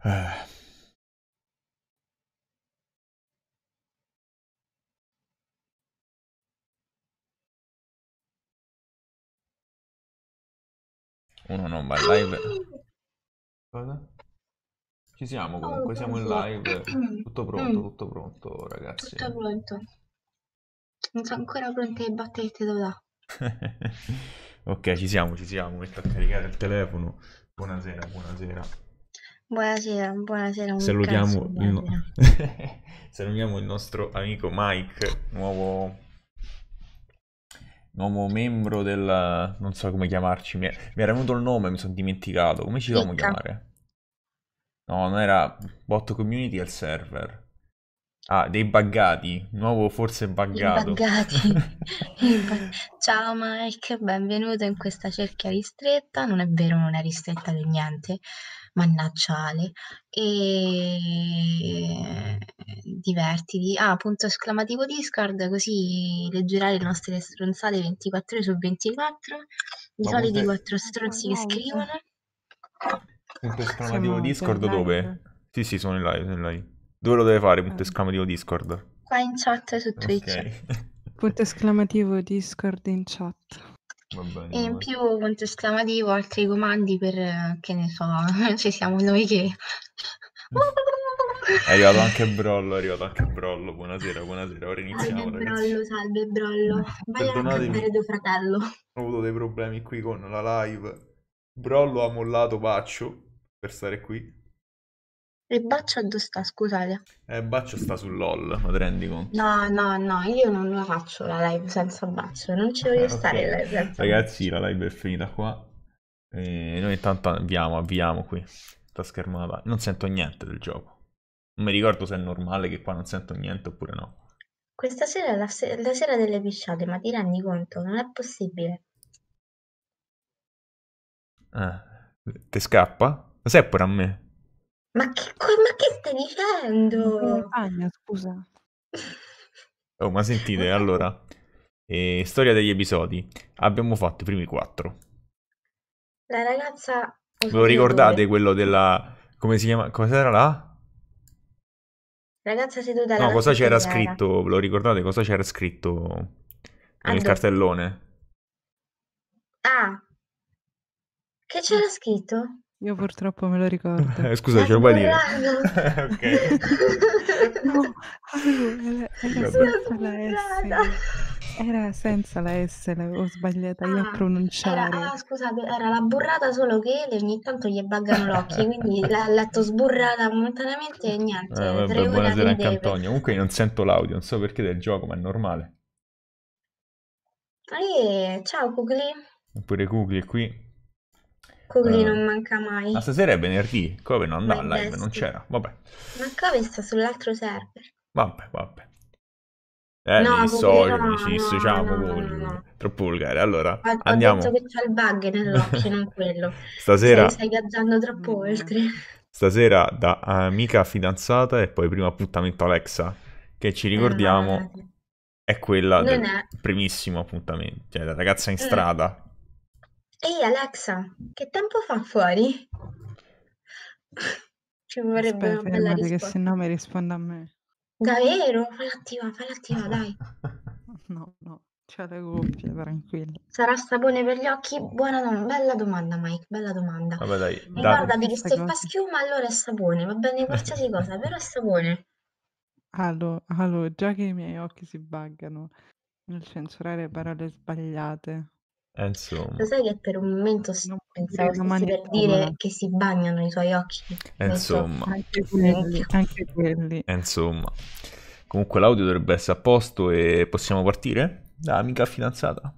Eh, Uno non va in live. Cosa? Ci siamo Oh, comunque, siamo in buonasera. live. Tutto pronto, ragazzi. Tutto pronto. Non sono ancora pronte le battute da dare. Ok, ci siamo. Metto a caricare il telefono. Buonasera, buonasera. Buonasera, buonasera, un cazzo di Salutiamo il, buonasera. Salutiamo il nostro amico Mike, nuovo membro del... non so come chiamarci, mi era venuto il nome, mi sono dimenticato. Come ci dobbiamo Clicca. chiamare? No, non era bot community al server. Ah, dei buggati, nuovo forse I buggato. buggati. Ciao Mike, benvenuto in questa cerchia ristretta. Non è vero, non è ristretta per niente. Mannaggiale. E divertiti. Ah, punto esclamativo Discord, così leggerai le nostre stronzate 24 ore su 24. I Ma soliti punto, quattro stronzi che Live? scrivono. punto esclamativo Siamo già in Discord live? dove? Sì, sì, sono in live, sono in live. Dove lo deve fare punto Ah. esclamativo Discord? Qua in chat su Ok. Twitch. Punto esclamativo Discord in chat. Va E bene, in più punto esclamativo altri comandi per, che ne so, ci siamo noi che... È arrivato anche Brollo, è arrivato anche Brollo. Buonasera, buonasera. Ora iniziamo, ragazzi. Salve Brollo, vai a Perdonatemi, cantare tuo fratello. ho avuto dei problemi qui con la live. Brollo ha mollato Baccio per stare qui. Il bacio dove sta, scusate. Baccio sta sul LOL, ma ti rendi conto? No, io non la faccio la live senza bacio, non ci voglio stare Ok, la live senza ragazzi, bacio. la live è finita qua. E noi intanto avviamo qui. Sta schermata. Non sento niente del gioco. Non mi ricordo se è normale che qua non sento niente oppure no. Questa sera è la sera delle pisciate, ma ti rendi conto? Non è possibile. Te scappa? Lo sai pure a me. Ma che stai In dicendo? compagna, scusa. Oh, ma sentite, allora. Storia degli episodi. Abbiamo fatto i primi 4. La ragazza Ve lo osteggiatore. ricordate quello della... Come si chiama? Cos'era là? Ragazza seduta alla No, cosa c'era caffettiera. scritto? Ve lo ricordate cosa c'era scritto nel Addo. cartellone? Ah, che c'era scritto? Io purtroppo me lo ricordo. Scusa, L'ha ce lo puoi dire? sborrato. Ok. No, era Vabbè. L'ha senza la S. sborrata. Era senza la S, l'avevo sbagliata io a pronunciare. Scusate, era la burrata solo che le ogni tanto gli buggano l'occhio, quindi l'ha letto sburrata momentaneamente e niente, Vabbè, 3 ore a buonasera anche ridere. Antonio. Comunque io non sento l'audio, non so perché del gioco, ma è normale. Ciao Kugli. Pure Kugli è qui. Kugli Eh, non manca mai. ma stasera è venerdì, come non andava My in live? Non bestie. c'era, vabbè. Ma Cove sta sull'altro server. Vabbè. No, Mi Kugli, dissocio, no, ci no, dissociamo, no, no, no, no. troppo volgare. Allora, Ho detto andiamo. che c'ha il bug nell'occhio, non quello. Stasera, Stai viaggiando troppo No. oltre. stasera da amica fidanzata e poi primo appuntamento Alexa, che ci ricordiamo Malati. è quella Non del è. primissimo appuntamento, cioè la ragazza in Mm. strada. Ehi Alexa, che tempo fa fuori? Ci vorrebbe Aspetta, una bella fermate che se risposta. no mi risponde a me. Davvero? Falla attiva, dai. No, c'ha le cuffie, tranquillo. Sarà sapone per gli occhi? Bella domanda, Mike, bella domanda. Vabbè dai, No, Ricordati perché che sta se fa cosa? schiuma allora è sapone, va bene qualsiasi cosa, però è sapone. Già che i miei occhi si buggano nel censurare parole sbagliate, Lo insomma, sai che per un momento non puoi dire pensavo stessi domani a per tavola. dire che si bagnano i tuoi occhi? Ho detto, insomma, Anche quelli, minchia. anche quelli. insomma. Comunque l'audio dovrebbe essere a posto e possiamo partire? Da amica fidanzata.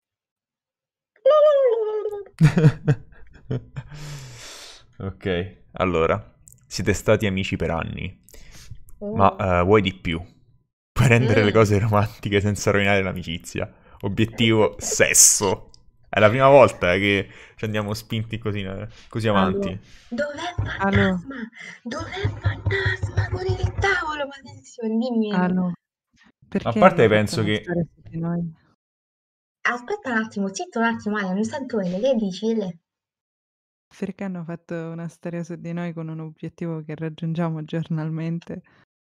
Ok, allora, siete stati amici per anni, ma Mm. vuoi di più? Puoi rendere le Mm. cose romantiche senza rovinare l'amicizia. Obiettivo, sesso. È la prima volta che ci andiamo spinti così Allo. avanti. Dov'è Allo, fantasma? Dov'è fantasma con il tavolo? Maledizione, dimmelo. allo, Ma a perché parte hanno fatto penso una che... storia su di noi? Aspetta un attimo, zitto un attimo, Ale, non sento bene, che dici? Le? perché hanno fatto una storia su di noi con un obiettivo che raggiungiamo giornalmente.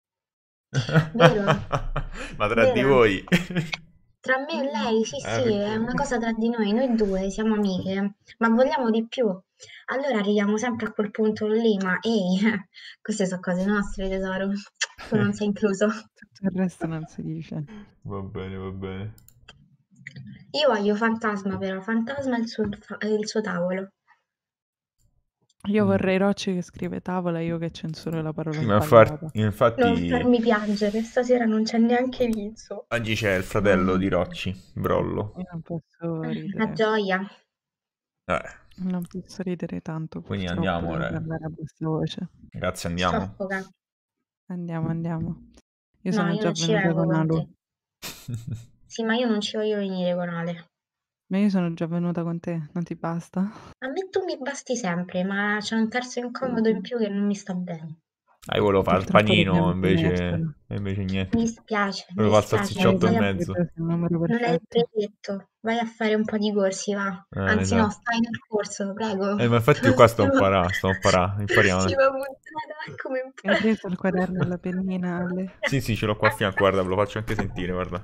Vero? Ma tra di Vero? voi? Tra me e lei, sì, sì, è una Perché? cosa tra di noi due siamo amiche, ma vogliamo di più. Allora arriviamo sempre a quel punto lì, ma ehi, queste sono cose nostre, tesoro. Tu non sei incluso. Tutto il resto non si dice. Va bene, va bene. Io voglio Fantasma, però, Fantasma e il suo tavolo. Io Mm. vorrei Rocci che scrive tavola, io che censuro la parola Ma sbagliata. Non infatti farmi piangere, stasera non c'è neanche Rizzo. oggi c'è il fratello No, di Rocci, Brollo. io non posso La ridere. gioia. Eh, Non posso ridere tanto, quindi purtroppo, andiamo devo ora. parlare a bassa voce. Ragazzi, andiamo. Soffoca. Andiamo. Io No, sono io già non ci venuta vengo con con Alu. te. Sì, ma io non ci voglio venire con Ale. Ma io sono già venuta con te, non ti basta? A me tu mi basti sempre, ma c'è un terzo incomodo in più che non mi sta bene. Io volevo fare il Purtroppo panino, dobbiamo tenercelo. invece Mi niente. dispiace, mi Volevo fare il dispiace. Ma io salsicciotto e Vai a... penso che tu mezzo. sia il numero Non hai il perfetto. brevetto, vai a fare un po' di corsi, va. Anzi no, Esatto. stai nel corso, prego. Ma infatti io qua sto a imparare, impariamo. Ultima puntata, come Hai impari. preso il quaderno e la pennina, Ale? Sì, sì, ce l'ho qua a fianco, guarda, ve lo faccio anche sentire, guarda.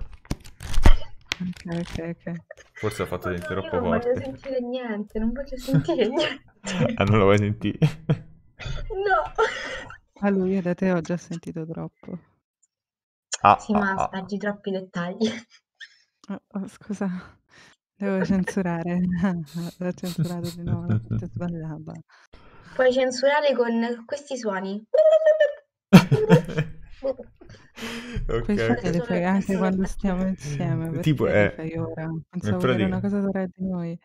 Ok. Forse ho fatto Oh sentire no, io troppo non voglio forte. sentire niente, non voglio sentire niente. Ah, non lo vuoi sentire? No. A lui io da te ho già sentito troppo. Sì, ma Ah. aspargi troppi dettagli. Scusa, devo censurare. L'ho censurato di nuovo, la parte sbagliata. Puoi censurare con questi suoni. Quei suoni Ok. li Questo fai è anche questo per quando farti stiamo insieme, Tipo perché li fai ora? in Pensavo che era una pratica. cosa tra di noi.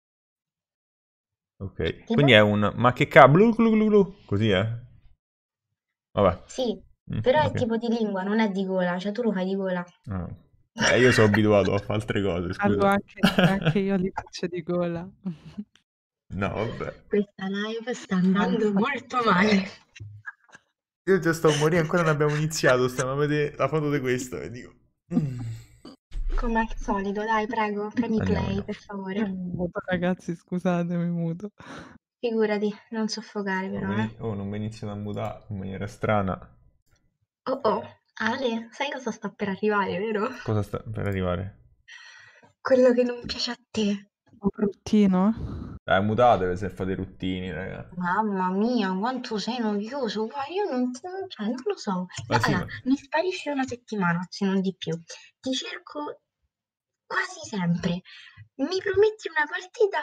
Ok. tipo? Quindi è un ma che cavolo, glu glu glu glu. Così è? Vabbè. Sì, però è Ok. tipo di lingua, non è di gola, cioè tu lo fai di gola. Ah. Io sono abituato a fare altre cose, Allora scusa. anche io li faccio di gola. No, vabbè. Questa live sta andando molto male. Io già sto a morire, ancora non abbiamo iniziato. Stiamo a vedere la foto di questo e dico. Come al solito, dai, prego, premi play, Andiamo. per favore. Muto, ragazzi, scusatemi, muto. Figurati, non soffocare però, eh. Non mi iniziano a mutare in maniera strana. Oh oh, Ale, sai cosa sta per arrivare, vero? Cosa sta per arrivare? Quello che non piace a te. Un bruttino? Mutatevi se fate i ruttini, raga. Mamma mia, quanto sei noioso. Guarda, io cioè, non lo so. Ma sì, Allora, ma... mi sparisci una settimana, se non di più. Ti cerco quasi sempre. Mi prometti una partita,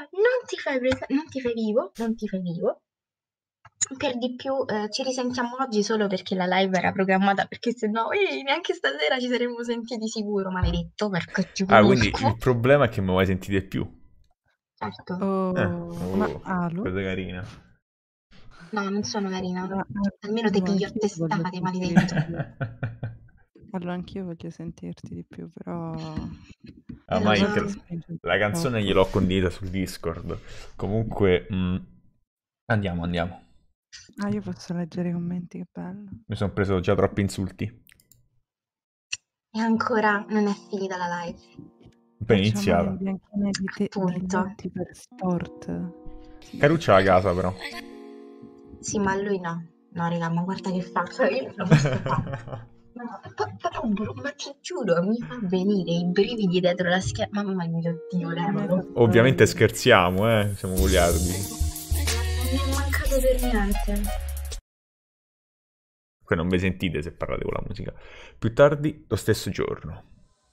non ti fai vivo. Per di più, ci risentiamo oggi solo perché la live era programmata, perché se no, neanche stasera ci saremmo sentiti sicuro, maledetto, perché ti Quindi il conosco. problema è che mi vuoi sentire di più. Certo. Ma Alu? Cosa carina. No, non sono carina. Ma Almeno te piglio a anch'io ti voglio testate, sentire di maledetto. più. Allora anch'io voglio sentirti di più, però Lo a so. volte Mike, spinge la canzone troppo. gliel'ho condivisa sul Discord. Comunque, andiamo. Ah, io posso leggere i commenti, che bello. Mi sono preso già troppi insulti. E ancora non è finita la live. Appena Facciamo le iniziata. bianchine di Appunto. letti per sport. Caruccia la casa, però. Sì, ma lui no. No, raga, ma guarda che faccia, io non l'ho visto fare. Ma ti giuro, mi fa venire i brividi dietro la schiena. Mamma mia, Dio, A me fa l'euro. Ovviamente ridere. scherziamo, siamo goliardi. Non mi è mancato per niente. Poi non vi sentite se parlate con la musica. Più tardi, lo stesso giorno.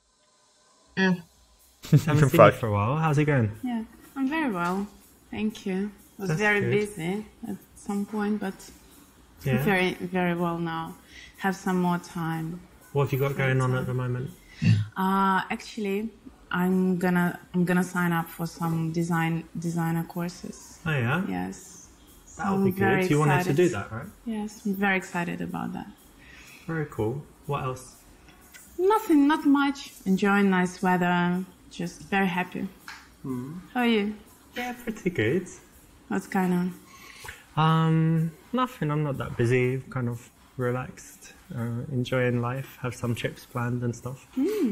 Haven't seen you for a while. How's it going? Yeah, I'm very well. Thank you. I was That's very good. busy at some point, but I'm Yeah. very, very well now. Have some more time. What have you got going on at the moment? Actually, I'm gonna sign up for some designer courses. Oh yeah, Yes. So that'll be I'm very good. You wanted to do excited. that, right? Yes, I'm very excited about that. Very cool. What else? Nothing, not much. Enjoying nice weather. Just very happy. How are you? Yeah, pretty good. What's going on? Nothing. I'm not that busy. Kind of relaxed, enjoying life. Have some trips planned and stuff.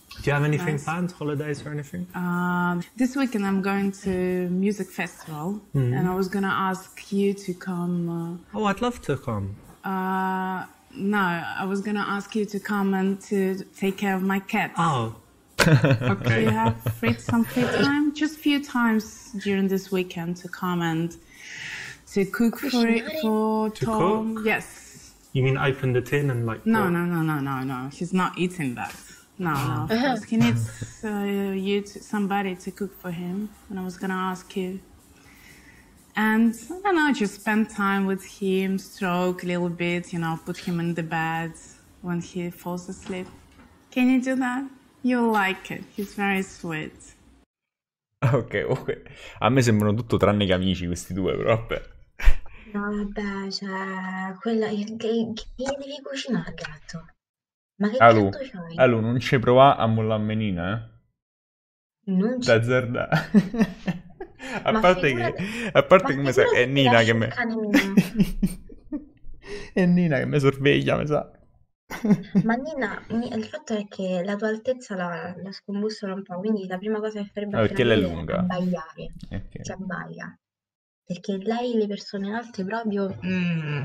Do you have anything Nice. planned? Holidays or anything? This weekend I'm going to music festival, and I was gonna ask you to come. Oh, I'd love to come. No, I was gonna ask you to come and to take care of my cats. Oh, Do okay. you have some free time? Just few times during this weekend to come and to cook for To Tom. cook? Yes. You mean open the tin and like... No, what? no. He's not eating that. No. Of course. He needs somebody to cook for him. And I was gonna ask you. And I don't know, just spend time with him, stroke a little bit, put him in the bed when he falls asleep. Can you do that? You'll like it. He's very sweet. Ok, comunque a me sembrano tutto tranne che amici questi due, però vabbè. No, vabbè, cioè, quella che devi cucinare, gatto? Ma che Alu, gatto c'hai? Alu, non ci prova a mollare menina, Non ci... D'azzarda. A Ma parte figurati- che, a parte ma che mi sa, figurati è Nina lasci che il me... cane mio. È Nina che mi sorveglia, mi sa. Ma Nina, il fatto è che la tua altezza la scombussola un po', quindi la prima cosa che farebbe Ah, perché lei è appena lunga. abbaiare, Ok. ti abbaia. Perché lei, le persone alte proprio... Mm.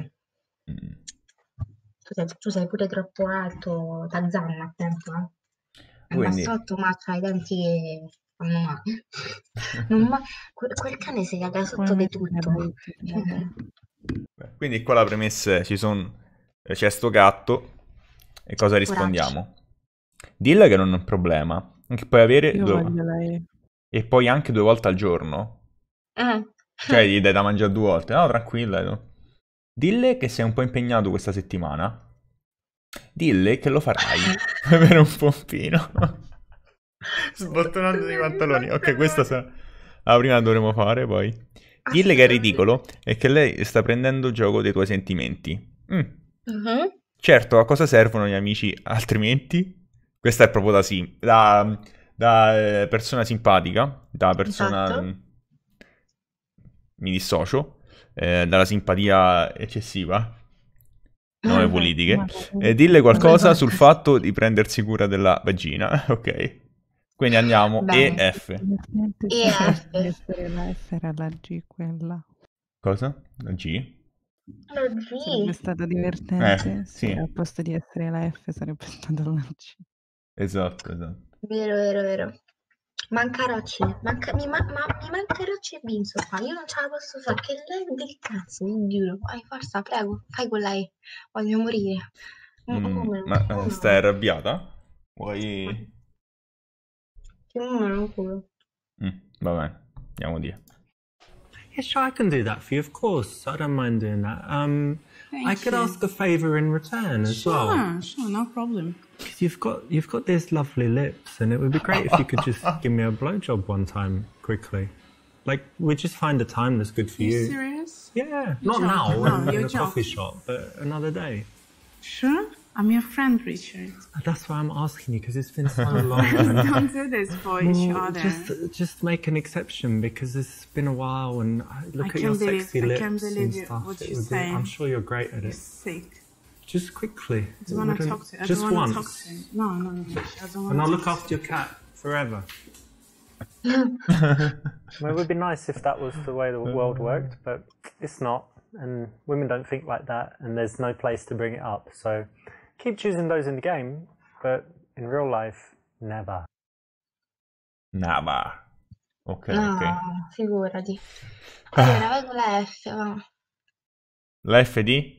Tu sei pure troppo alto, Tarzan, attento, eh. Al Quindi, bassotto, ma c'hai i denti che fanno male. Non ma- quel cane si caga Puoi sotto di mettere tutto. la registrazione. quindi qua la premessa ci sono... C'è sto gatto e cosa rispondiamo? Dille che non è un problema, che puoi avere Io voglio lei. e poi anche 2 volte al giorno. Cioè gli dai da mangiare 2 volte, no, tranquilla. No? Dille che sei un po' impegnato questa settimana. Dille che lo farai per avere un pompino. Sbottonando i pantaloni. Ok, questa sarà la prima che dovremo fare poi. Dille che è ridicolo e che lei sta prendendo gioco dei tuoi sentimenti. Mhm. Certo, a cosa servono gli amici altrimenti? Questa è proprio da persona simpatica, da persona... Esatto. Mi dissocio, dalla simpatia eccessiva, nome politiche, e dille qualcosa sul fatto di prendersi cura della vagina, ok? Quindi andiamo, Bene. E, F. Divertente E se F. fosse essere la F era la G quella. Cosa? La G? Sarebbe stato divertente sì. se al posto di essere la F sarebbe stata la G. Esatto. Vero. Manca Rocci, mi manca Rocci e Vinzo qua, io non ce la posso fare, che lei del cazzo, vi giuro, vai forza, prego, fai con lei, voglio morire. Ma stai arrabbiata? Vuoi... Che un culo. Va bene, andiamo via. Yeah, sure, I can do that for you, of course. I don't mind doing that. I could you. ask a favour in return as well. Sure, no problem. 'Cause you've got these lovely lips, and it would be great if you could just give me a blowjob one time quickly. Like, we just find a time that's good for You you. serious? Yeah, not joking? now No, in you're a coffee joking. shop, but another day. Sure? I'm your friend, Richard. That's why I'm asking you, because it's been so long. and- Don't do this for each Well, other. just make an exception, because it's been a while, and look at I your can't believe- sexy I lips can't believe and you- stuff. what It you're would be- saying. I'm sure you're great at You're it. sick. Just quickly. I don't want to Wouldn't- talk to you. I Just don't want to once. talk to you. No. I don't want And I'll to look talk after your cat forever. Well, it would be nice if that was the way the world worked, but it's not. And women don't think like that, and there's no place to bring it up. So keep choosing those in the game, but in real life, never. Nava. Ok, No, ok. figurati. Allora, vai con la F, va. La FD?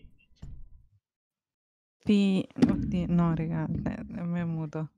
Sì, oddio, no, raga, a me è muto.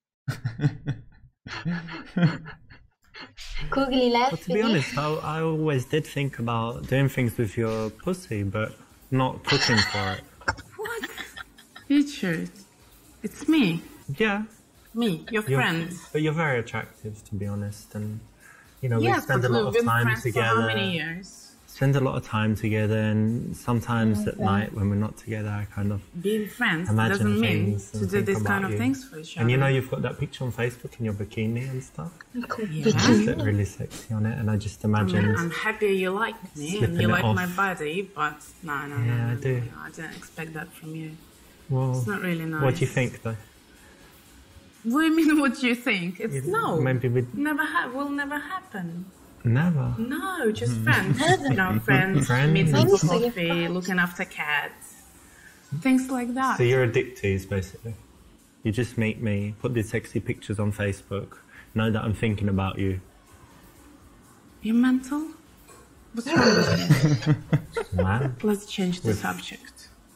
Googli la But F to be di... honest, I always did think about doing things with your pussy, but not cooking for it. Richard, it's me. Yeah, Me, your friend. but you're very attractive, to be honest, and you know we Yes, spend but a lot we've of been time friends for how many together. years? Spend a lot of time together, and sometimes at night when we're not together, I kind of Being friends imagine doesn't mean things to and do think this about kind of you. things for each other. And you know, you've got that picture on Facebook in your bikini and stuff. You Yeah. look really sexy on it, and I just I mean, imagined. I'm happy you like me and Slipping you it like off. my body, but no, Yeah, I do. I didn't expect that from you. Well, It's not really nice. what do you think, though? What do you mean? What do you think? It's no. Maybe we Will never happen. never. No, just friends. Friends, meeting for coffee, looking after cats, things like that. So you're addictees, basically. You just meet me, put these sexy pictures on Facebook, know that I'm thinking about you. You mental? What's wrong with you? Man. Let's change the subject.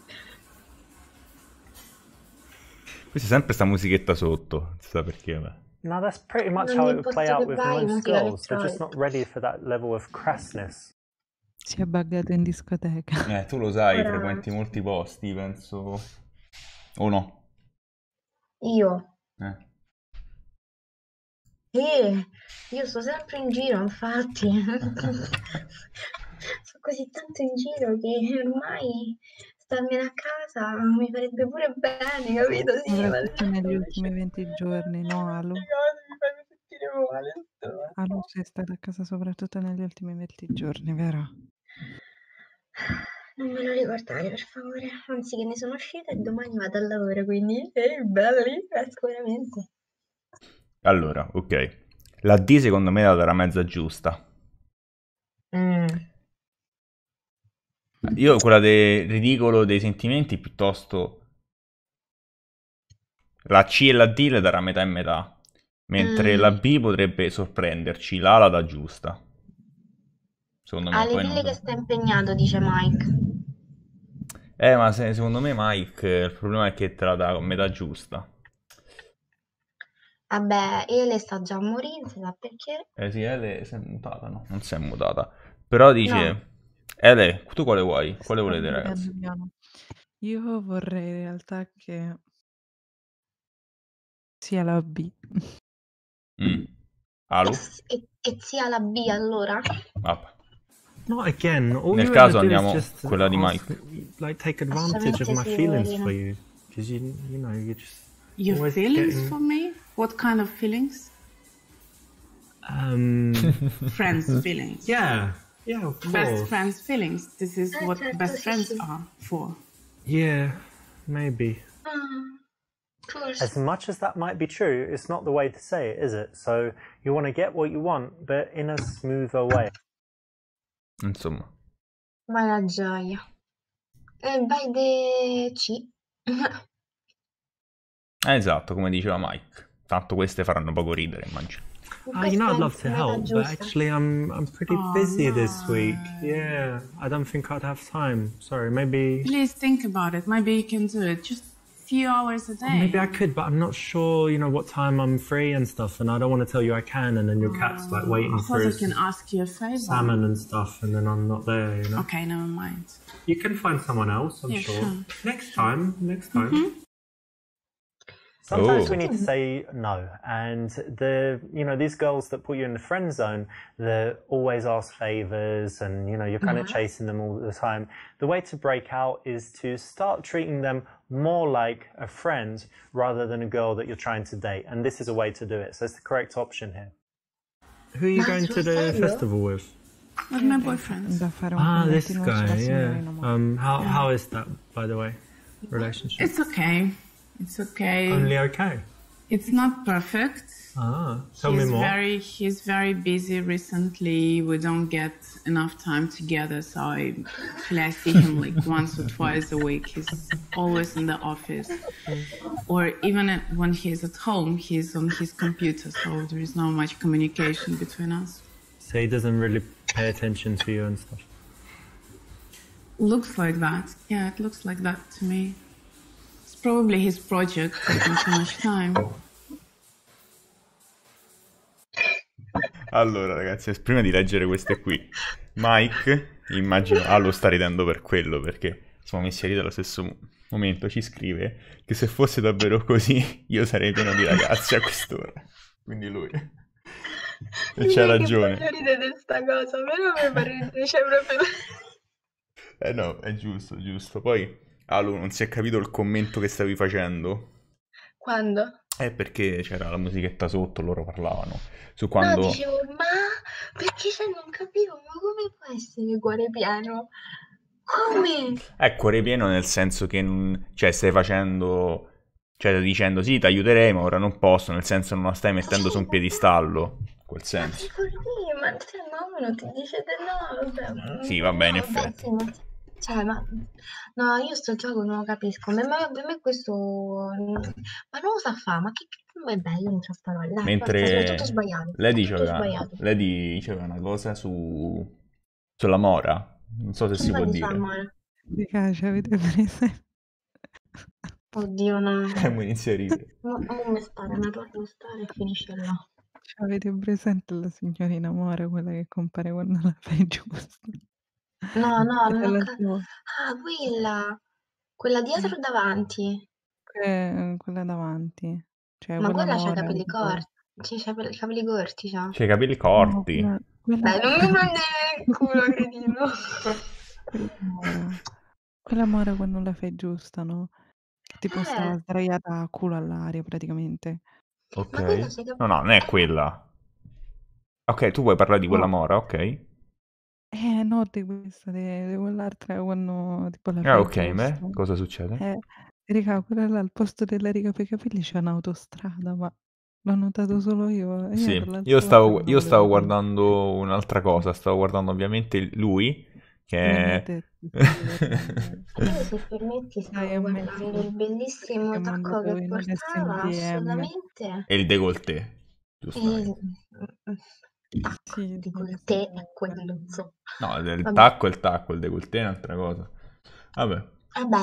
Questa è sempre sta musichetta sotto, non si sa perché, vabbè. No, that's pretty much Non how mi it would play posso out with trovare, most non ti la girls. They're just not ready for that level of crassness. Si è buggato in discoteca. Tu lo sai, Ora- frequenti molti posti, penso... O no? Io? Eh. Io sto sempre in giro, infatti. Sto così tanto in giro che ormai starmene a casa mi farebbe pure bene, capito? Sì, Soprattutto negli ultimi 20 giorni, no, Alu? Mi fanno sentire male. Alu, sei stata a casa soprattutto negli ultimi 20 giorni, vero? Non me lo ricordare, per favore. Anzi, che ne sono uscita e domani vado al lavoro, quindi belli, sicuramente. Allora, ok. La D secondo me è la mezza giusta. Io quella del ridicolo dei sentimenti piuttosto... La C e la D le darà metà e metà. Mentre la B potrebbe sorprenderci. La dà giusta. Secondo me. Ale, Poi dille non che so. sta impegnato, dice Mike. Ma secondo me Mike, il problema è che te la dà metà giusta. Vabbè, Ele sta già a morire, si sa perché. Sì, Ele si è mutata, no? Non si è mutata. Però dice... No. Ele, tu quale vuoi? Quale volete, Sto ragazzi? vedendo, piano. Io vorrei in realtà che sia la B. Alu? E sia la B allora? Vabbè. Not again. All Nel you caso ever do andiamo is just quella di ask- Mike. like take advantage of my Assolutamente sì, feelings poverino. for you, because you know you just Your always feelings getting- for me? What kind of feelings? Friends feelings. yeah, of Best course. friends feelings. This is what certo, best sì, friends sì. are for. Yeah, maybe. Forse. As much as that might be true, it's not the way to say it, is it? So you want to get what you want, but in a smoother way. Insomma. Ma la gioia. Vai de C. Esatto, come diceva Mike. Tanto queste faranno poco ridere, immagino. You know, I'd love to Questa è help, meta but giusta. actually, I'm pretty Oh, busy this no. week. Yeah, I don't think I'd have time. Sorry, maybe. Please think about it. Maybe you can do it. Just a few hours a day. Maybe I could, but I'm not sure, you know, what time I'm free and stuff, and I don't want to tell you I can, and then your cat's like waiting I for thought I his can ask you a favor. salmon and stuff, and then I'm not there, you know. Okay, never mind. You can find someone else, I'm Yeah, sure. sure. Next time. Oh. Sometimes we need to say no, and these girls that put you in the friend zone, they always ask favors, and you're kind of chasing them all the time. The way to break out is to start treating them more like a friend rather than a girl that you're trying to date, and this is a way to do it. So it's the correct option here. Who are you Ma going to the sul serio? festival with? With my boyfriend. Da fare un This pochettino guy, sulla yeah. signorina, ma- How is that, by the way, relationship? It's okay. It's okay. Only okay. It's not perfect. Tell me more. He's very busy recently. We don't get enough time together, so I see him like once or twice a week. He's always in the office, or even when he's at home, he's on his computer, so there is not much communication between us. So he doesn't really pay attention to you and stuff. Looks like that. Yeah, it looks like that to me. It's probably his project taking too much time. Allora, ragazzi, prima di leggere queste qui, Mike, immagino, lo sta ridendo per quello, perché siamo messi a ridere allo stesso momento, ci scrive che se fosse davvero così io sarei pieno di ragazzi a quest'ora. Quindi lui. E c'ha ragione. Voglio ridere di sta cosa, però mi fa ridere, c'è proprio... No, è giusto, giusto. Poi, Alu, non si è capito il commento che stavi facendo? Quando? Perché c'era la musichetta sotto, loro parlavano su quando... No, dicevo, ma perché non capivo, ma come può essere cuore pieno? Come? Cuore pieno nel senso che cioè, stai facendo Cioè, dicendo sì, ti aiuterei, ma ora non posso, nel senso non la stai mettendo su un piedistallo, in quel Ma senso. tipo lì, cioè, ma uno ti dice di no, vabbè, Sì, va bene, in no, vabbè, effetti. sì, cioè, no, io sto gioco non lo capisco, per me questo, ma non lo sa fare, ma che vabbè, io non so parole, dai, basta, è tutto Mentre sbagliato, lei tutto sbagliato. diceva una cosa sulla Mora, non so se Che si può vuoi di fare, dire. amore? Mi piace, avete preso? Oddio, no, Mi inizia a ridere. mo mi spara una porta stare e finisce là. Cioè, avete presente la signorina Amore, quella che compare quando la fai giusta? No, Era non ho la ca- sua. ah, quella dietro o davanti? Quella davanti, cioè Ma quella quella c'ha i Mora. capelli Tipo... corti, c'ha i capelli corti, c'ha. C'ha i capelli No, corti. quella... Dai, non mi prendere il culo, cretino. quella Mora. Quella Mora quando la fai giusta, no? Che tipo sta Eh, sdraiata a culo all'aria praticamente. Ok. ma quella c'ha i No, capelli... no, non è quella. Ok, tu vuoi parlare di quella No, Mora, ok? no, di questa, di quell'altra quando tipo la Ah, fai ok, giusta. cosa succede? Raga, quella là al posto della riga per i capelli c'è un'autostrada, ma l'ho notato solo io. Io Sì, dall'altra parte non lo io volevo stavo dire. guardando un'altra cosa, stavo guardando ovviamente lui, Non è che detto che stai guardando. Io, se permetti, Dai, stavo guardando ammettilo. il bellissimo Siamo tacco andati che in un portava, SNDM. assolutamente. è il décolleté, E... giustamente. Tacco, Sì, dico dove il si te è trova. quello, insomma. No, il Vabbè. tacco è il tacco, il décolleté è un'altra cosa. Vabbè, Vabbè,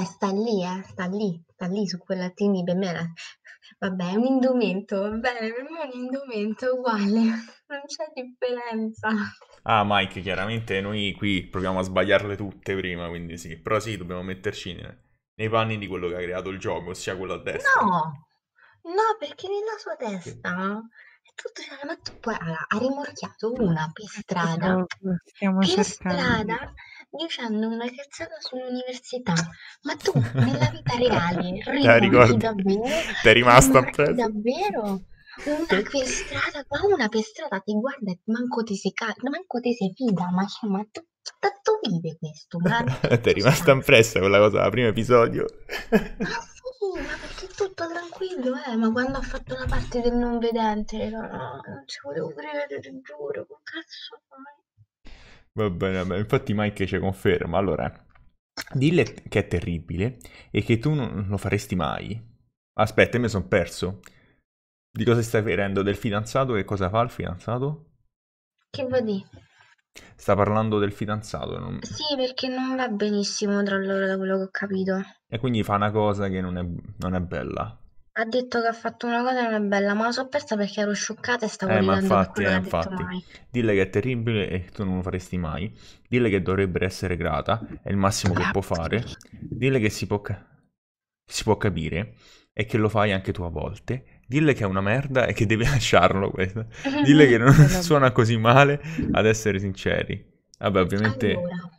sta lì su quella quindi per me vabbè, è un indumento, va bene, per me è un indumento uguale, non c'è differenza. ah, Mike, chiaramente noi qui proviamo a sbagliarle tutte prima, quindi sì. Però sì, dobbiamo metterci nei panni di quello che ha creato il gioco, ossia quello a destra. No, no, perché nella sua Sì. testa è tutto, cioè, ma tu poi ha rimorchiato una Stiamo per cercando. strada dicendo una cazzata sull'università, ma tu nella vita reale Te la rimorchi ricordi? davvero? Ti è rimasta Rimorchi impressa? davvero? Una per strada, ma una per strada ti guarda e manco ti sei fida, ma tu, da dove vive questo? Ma Ti è tu rimasta stai? impressa quella cosa dal primo episodio? Ma sì, ma perché è tutto tranquillo, ma quando ho fatto la parte del non vedente, no, non ci volevo credere, ti giuro, che cazzo fai? Va bene, vabbè. Infatti Mike ci conferma. Allora, dille che è terribile e che tu non lo faresti mai. Aspetta, mi sono perso. Di cosa stai chiedendo? Del fidanzato? Che cosa fa il fidanzato? Che vuoi dire? Sta parlando del fidanzato. Sì, perché non va benissimo tra loro, da quello che ho capito. E quindi fa una cosa che non è bella. Ha detto che ha fatto una cosa che non è bella, ma la so persa perché ero scioccata e stavo Ma ridendo per infatti, quello che ha detto infatti. mai. Dille che è terribile e tu non lo faresti mai. Dille che dovrebbe essere grata, è il massimo che può fare. Dille che si può capire e che lo fai anche tu a volte. Dille che è una merda e che devi lasciarlo questo. Dille che non suona così male, ad essere sinceri. Vabbè, ovviamente... Allora,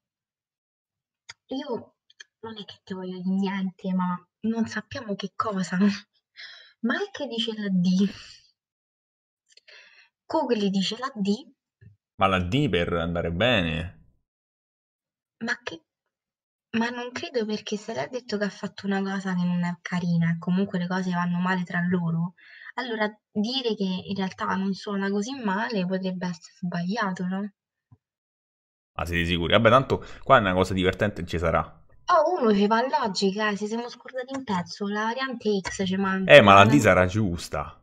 io non è che ti voglio di niente, ma non sappiamo che cosa. Mike dice la D. Google dice la D, Ma la D per andare bene. ma che... Ma non credo perché se lei ha detto che ha fatto una cosa che non è carina e comunque le cose vanno male tra loro, allora dire che in realtà non suona così male potrebbe essere sbagliato, no? Ma siete sicuri? Vabbè, tanto qua una cosa divertente ci sarà. Oh, uno ci va a logica, se siamo scordati un pezzo, la variante X ci manca, Ma la D sarà giusta.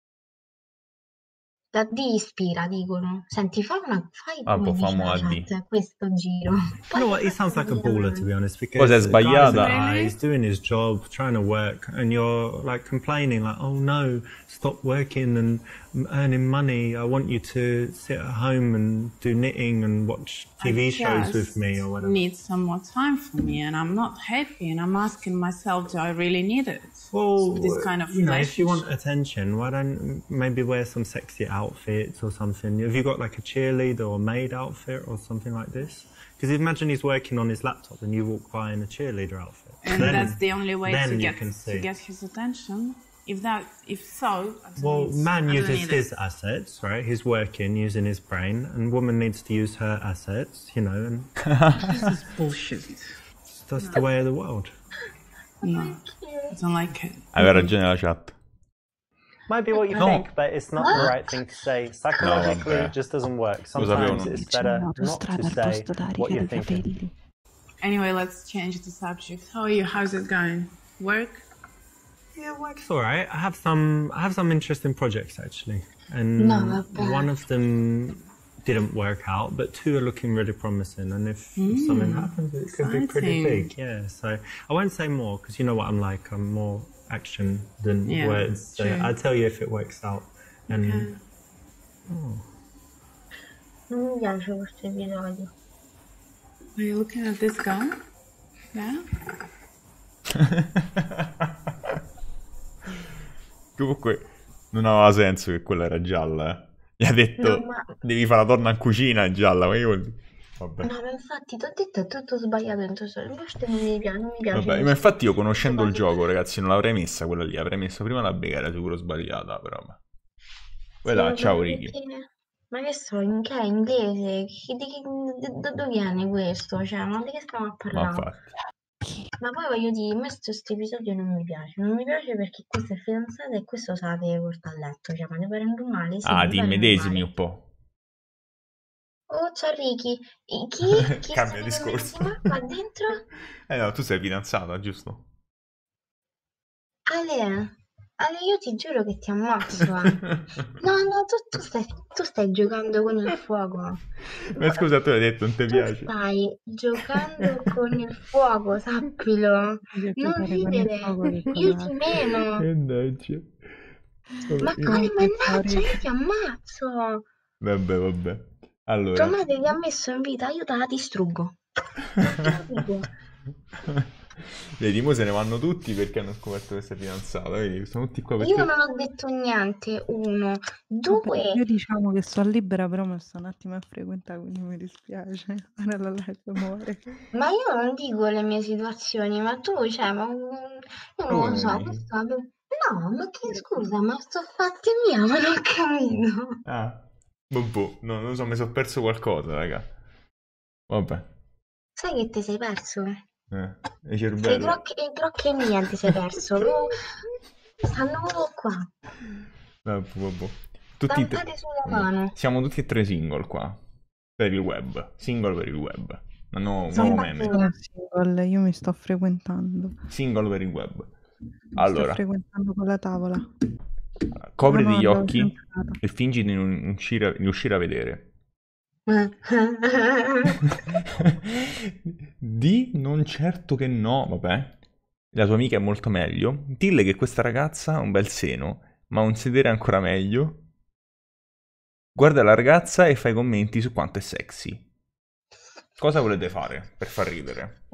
La D ispira, dicono. Senti, fai come Boh, dice famo la la D. chat, questo giro. You know what? He sounds like a baller, to be honest, Cosa è because the guy's sbagliata? he's doing his job, trying to work, and you're like complaining, like, "Oh no, stop working and earning money. I want you to sit at home and do knitting and watch TV shows with me or whatever." Need some more time for me, and I'm not happy, and I'm asking myself, do I really need it? Well, This kind of you know, if you want relationship. attention, why don't maybe wear some sexy outfits or something? Have you got like a cheerleader or maid outfit or something like this? Because imagine he's working on his laptop and you walk by in a cheerleader outfit. And that's the only way then to you get can see. his attention. If so, I don't Well, need- man I don't uses need his it. assets, right? He's working using his brain, and woman needs to use her assets, you know, and This is bullshit. that's the way of the world. No, I don't like it. Aveva ragione la chat. Might be what you No. think, but it's not the right thing to say. Psychologically, vabbè. it just doesn't work. Lo sapevo, Sometimes non- it's C'è better not un'autostrada to al say posto da what you're rigare i thinking. capelli. Anyway, let's change the subject. How are you? How's it going? Work? Yeah, work's all right. I have some interesting projects actually, and No, vabbè. one of them didn't work out, but two are looking really promising. And if something happens, it could be pretty exciting. big. Yeah. So I won't say more because you know what I'm like. I'm more action than Yeah, words. So true. I'll tell you if it works out. And Okay. Non mi piace questo episodio. Are you looking at this guy? Yeah? Comunque non aveva senso che quella era gialla, Gli ha detto, No, ma... devi fare la donna in cucina, è gialla, ma io... Vabbè. No, ma infatti ti ho detto è tutto sbagliato in questo questo non mi piace, non mi piace. Vabbè, ma infatti io conoscendo il gioco, ragazzi, non l'avrei messa quella lì, avrei messo prima la bega, era sicuro sbagliata, però... Quella, ciao Ricky. Ma che so, che è inglese? Da dove viene questo? Cioè, ma di che stiamo a Ma parlare? infatti. Ma poi voglio dire, a me questo episodio non mi piace. Non mi piace perché questa è fidanzata e questo se la deve portare a letto. Cioè, ma ne prendo male? Sì, Ah, mi ti pare immedesimi male. un po'. Oh, ciao Ricky. Chi Cambia sta discorso. qua dentro? No, tu sei fidanzata, giusto? Ale, io ti giuro che ti ammazzo. No, tu stai giocando con il fuoco. Ma scusa, tu hai detto non ti Tu piace. stai giocando con il fuoco, sappilo. Non ridere, io ti meno. Mannaggia. Ma quale mannaggia, io ti ammazzo. Vabbè. Allora. Tua madre ti ha messo in vita, io te la distruggo. Te lo dico. Vedi, mo se ne vanno tutti perché hanno scoperto che sei fidanzata, vedi, sono tutti qua perché... Io non ho detto niente, uno. Due, Io diciamo che sto libera, però mi sto un attimo a frequentare, quindi mi dispiace. Ora la live muore. ma io non dico le mie situazioni, ma tu, cioè, ma io non lo so, questo... No, ma che scusa, ma sto fatti mia, ma non ho capito. Ah, boh, no, non so, mi sono perso qualcosa, raga. Vabbè. Sai che ti sei perso? Il Le cervello. crocche mie ti sei perso. Stanno proprio qua. Vabbè. Tutti e tre... Stampate sulla mano. Siamo tutti e tre single qua. Per il web. Single per il web. No, Sono nuovo meme. battuta. Io mi sto frequentando. Single per il web. Mi Allora. sto frequentando con la tavola. Copriti No, gli l'ho occhi cancellata. e fingi di non riuscire a vedere. Di non certo che no, vabbè. La tua amica è molto meglio. Dille che questa ragazza ha un bel seno, ma un sedere ancora meglio. Guarda la ragazza e fai commenti su quanto è sexy. Cosa volete fare per far ridere?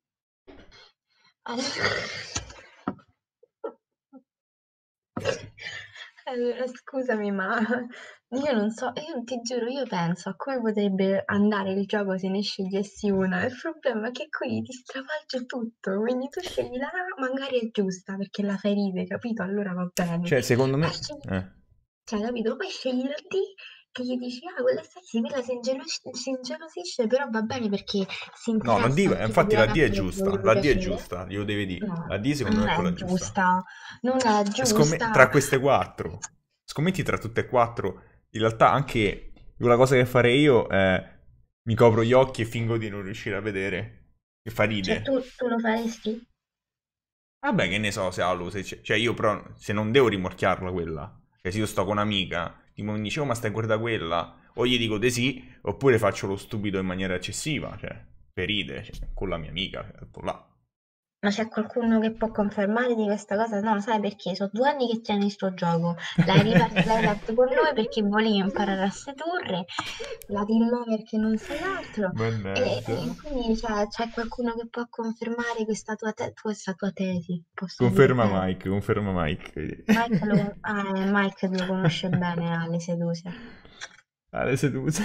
Allora, scusami, ma io non so, io ti giuro, io penso a come potrebbe andare il gioco se ne scegliessi una. Il problema è che qui ti stravolge tutto, quindi tu scegli la A, magari è giusta perché la fai ridere, capito? Allora va bene. Cioè, secondo me... Poi cioè, capito? Poi scegli la D che gli dici, ah, quella è sexy, quella si ingelosisce, però va bene perché si No, la D, interessa infatti la D è effettivamente giusta, per la D è piacere. giusta, glielo devi dire. No, La D secondo me è non quella è giusta. giusta, non è giusta. Tra queste quattro, scommetti tra tutte e quattro. In realtà anche la cosa che farei io è mi copro gli occhi e fingo di non riuscire a vedere, che fa Cioè, ride. tu lo faresti? Vabbè, che ne so se Alu, cioè io però se non devo rimorchiarla quella, cioè se io sto con un'amica, tipo mi dicevo ma stai a guardare quella, o gli dico di sì, oppure faccio lo stupido in maniera eccessiva, cioè per ridere, cioè, con la mia amica, là. Ma c'è qualcuno che può confermare di questa cosa? No, sai perché? Sono 2 anni che tieni sto gioco. L'hai letto con noi perché volevi imparare a sedurre, la dillo perché non sei altro. E quindi c'è qualcuno che può confermare questa tua tesi. Conferma Mike. Mike lo conosce bene, alle seduse. Ale seduse.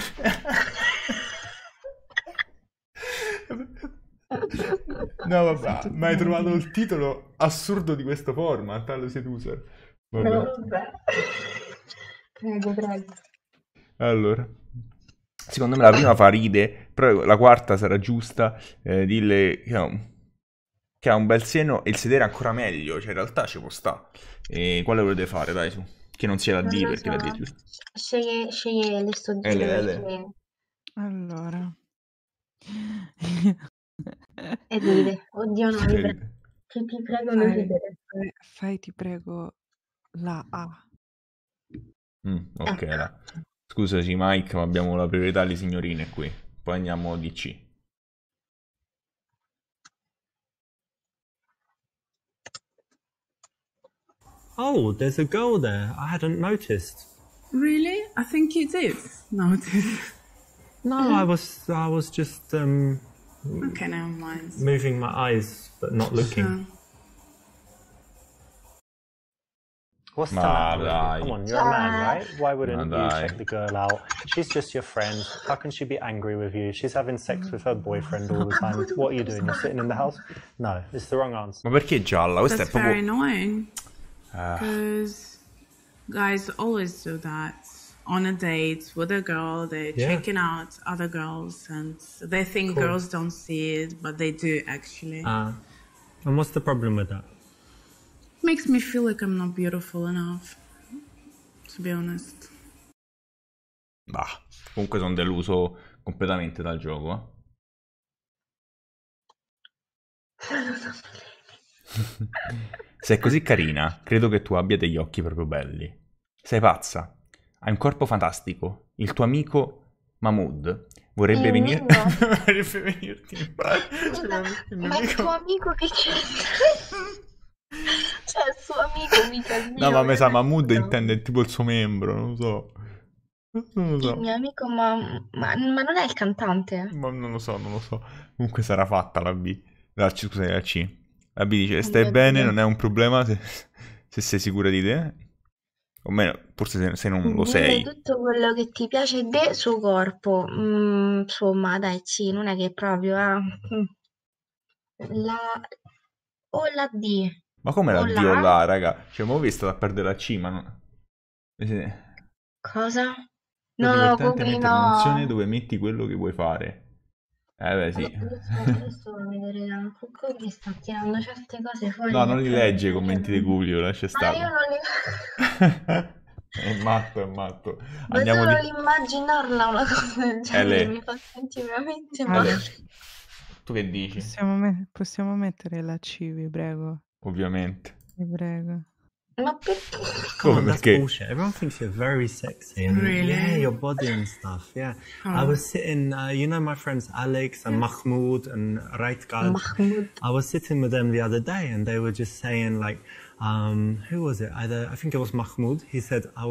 No, vabbè, ma hai trovato il titolo assurdo di questo format, Ale Seducer. Vabbè. No, vabbè. Prego. Allora, secondo me la prima fa ride, però la quarta sarà giusta. Dille che che ha un bel seno e il sedere ancora meglio, cioè in realtà ci può sta. E quale volete fare, dai, su? Che non sia la Non D, lo perché la D è so. giusto. Sceglie le soddisfe perché Allora. e ride. Oddio no, E ride. ti prego non Fai, ridere. fai, ti prego, la A. Ok, là. Scusaci Mike, ma abbiamo la priorità alle signorine qui. Poi andiamo di C. Oh, there's a girl there. I hadn't noticed. Really? I think you did notice. No, I was just Okay, never mind. moving my eyes but not looking. Uh, What's the Ma matter with you? dai. Come on, you're a man, right? Why wouldn't Ma you dai. check the girl out? She's just your friend. How can she be angry with you? She's having sex with her boyfriend all the time. What are you doing? You're sitting in the house? No, it's the wrong answer. Ma perché gialla? Questa That's è very proprio... annoying because guys always do that. On a date with a girl, they're Yeah. checking out other girls and they think girls don't see it, but they do actually. And what's the problem with that? Makes me feel like I'm not beautiful enough, to be honest. Bah, comunque sono deluso completamente dal gioco. Sei così carina, credo che tu abbia degli occhi proprio belli. Sei pazza, hai un corpo fantastico. Il tuo amico Mahmood vorrebbe Il venire... mio? vorrebbe venirti in Scusa, ma il tuo amico che c'entra? Cioè, il suo amico mica il mio. No, ma mi sa Mahmood No. intende tipo il suo membro, non lo so. Non lo Il so. mio amico, ma non è il cantante? Ma non lo so, non lo so. Comunque sarà fatta la B. La C, scusate, la C. La B dice, Oh stai mio bene, Dio. non è un problema se sei sicura di te. O meno, forse se non lo Dire sei. tutto quello che ti piace del suo corpo. Insomma, dai, sì, non è che proprio la o la D Ma come la o D la o A? la, raga? Cioè, ma ho visto da perdere la C, ma non... Sì. Cosa? È No, divertente come mettere un'opzione no? dove metti quello che vuoi fare. Beh, sì. Adesso voglio vedere la Cucco mi sta tirando certe cose fuori. No, non li che legge i io commenti di non- Google, lascia Ma io stare. non li... È matto, è matto. Ma Andiamo solo di... l'immaginarla una cosa del genere Le. mi fa sentire veramente Ale, male. Tu che dici? possiamo mettere la C, vi prego. Ovviamente. Vi prego. Ma perché? Come Come on, that's perché? bullshit. Everyone thinks you're very sexy. And Really? Yeah, your body and stuff. Yeah. I was sitting, you know, my friends Alex and Mahmoud and Raitgad. Mahmoud. I was sitting with them the other day and they were just saying, like, who was it? I think it was Mahmoud. He said, I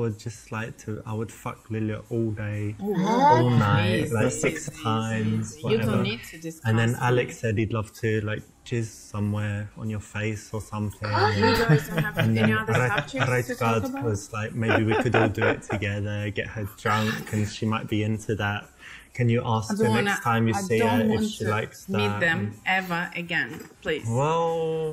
would fuck Lilia all day, all night, Please, like this 6 is times, You whatever. don't need to discuss. And then it. Alex said he'd love to, like, jizz somewhere on your face or something. You guys don't have And any then other subjects to talk Raitgad about? was like, maybe we could all do it together, get her drunk, and she might be into that. Can you ask I her don't next time you I see don't her if want she to likes that? meet them ever again, please. Well,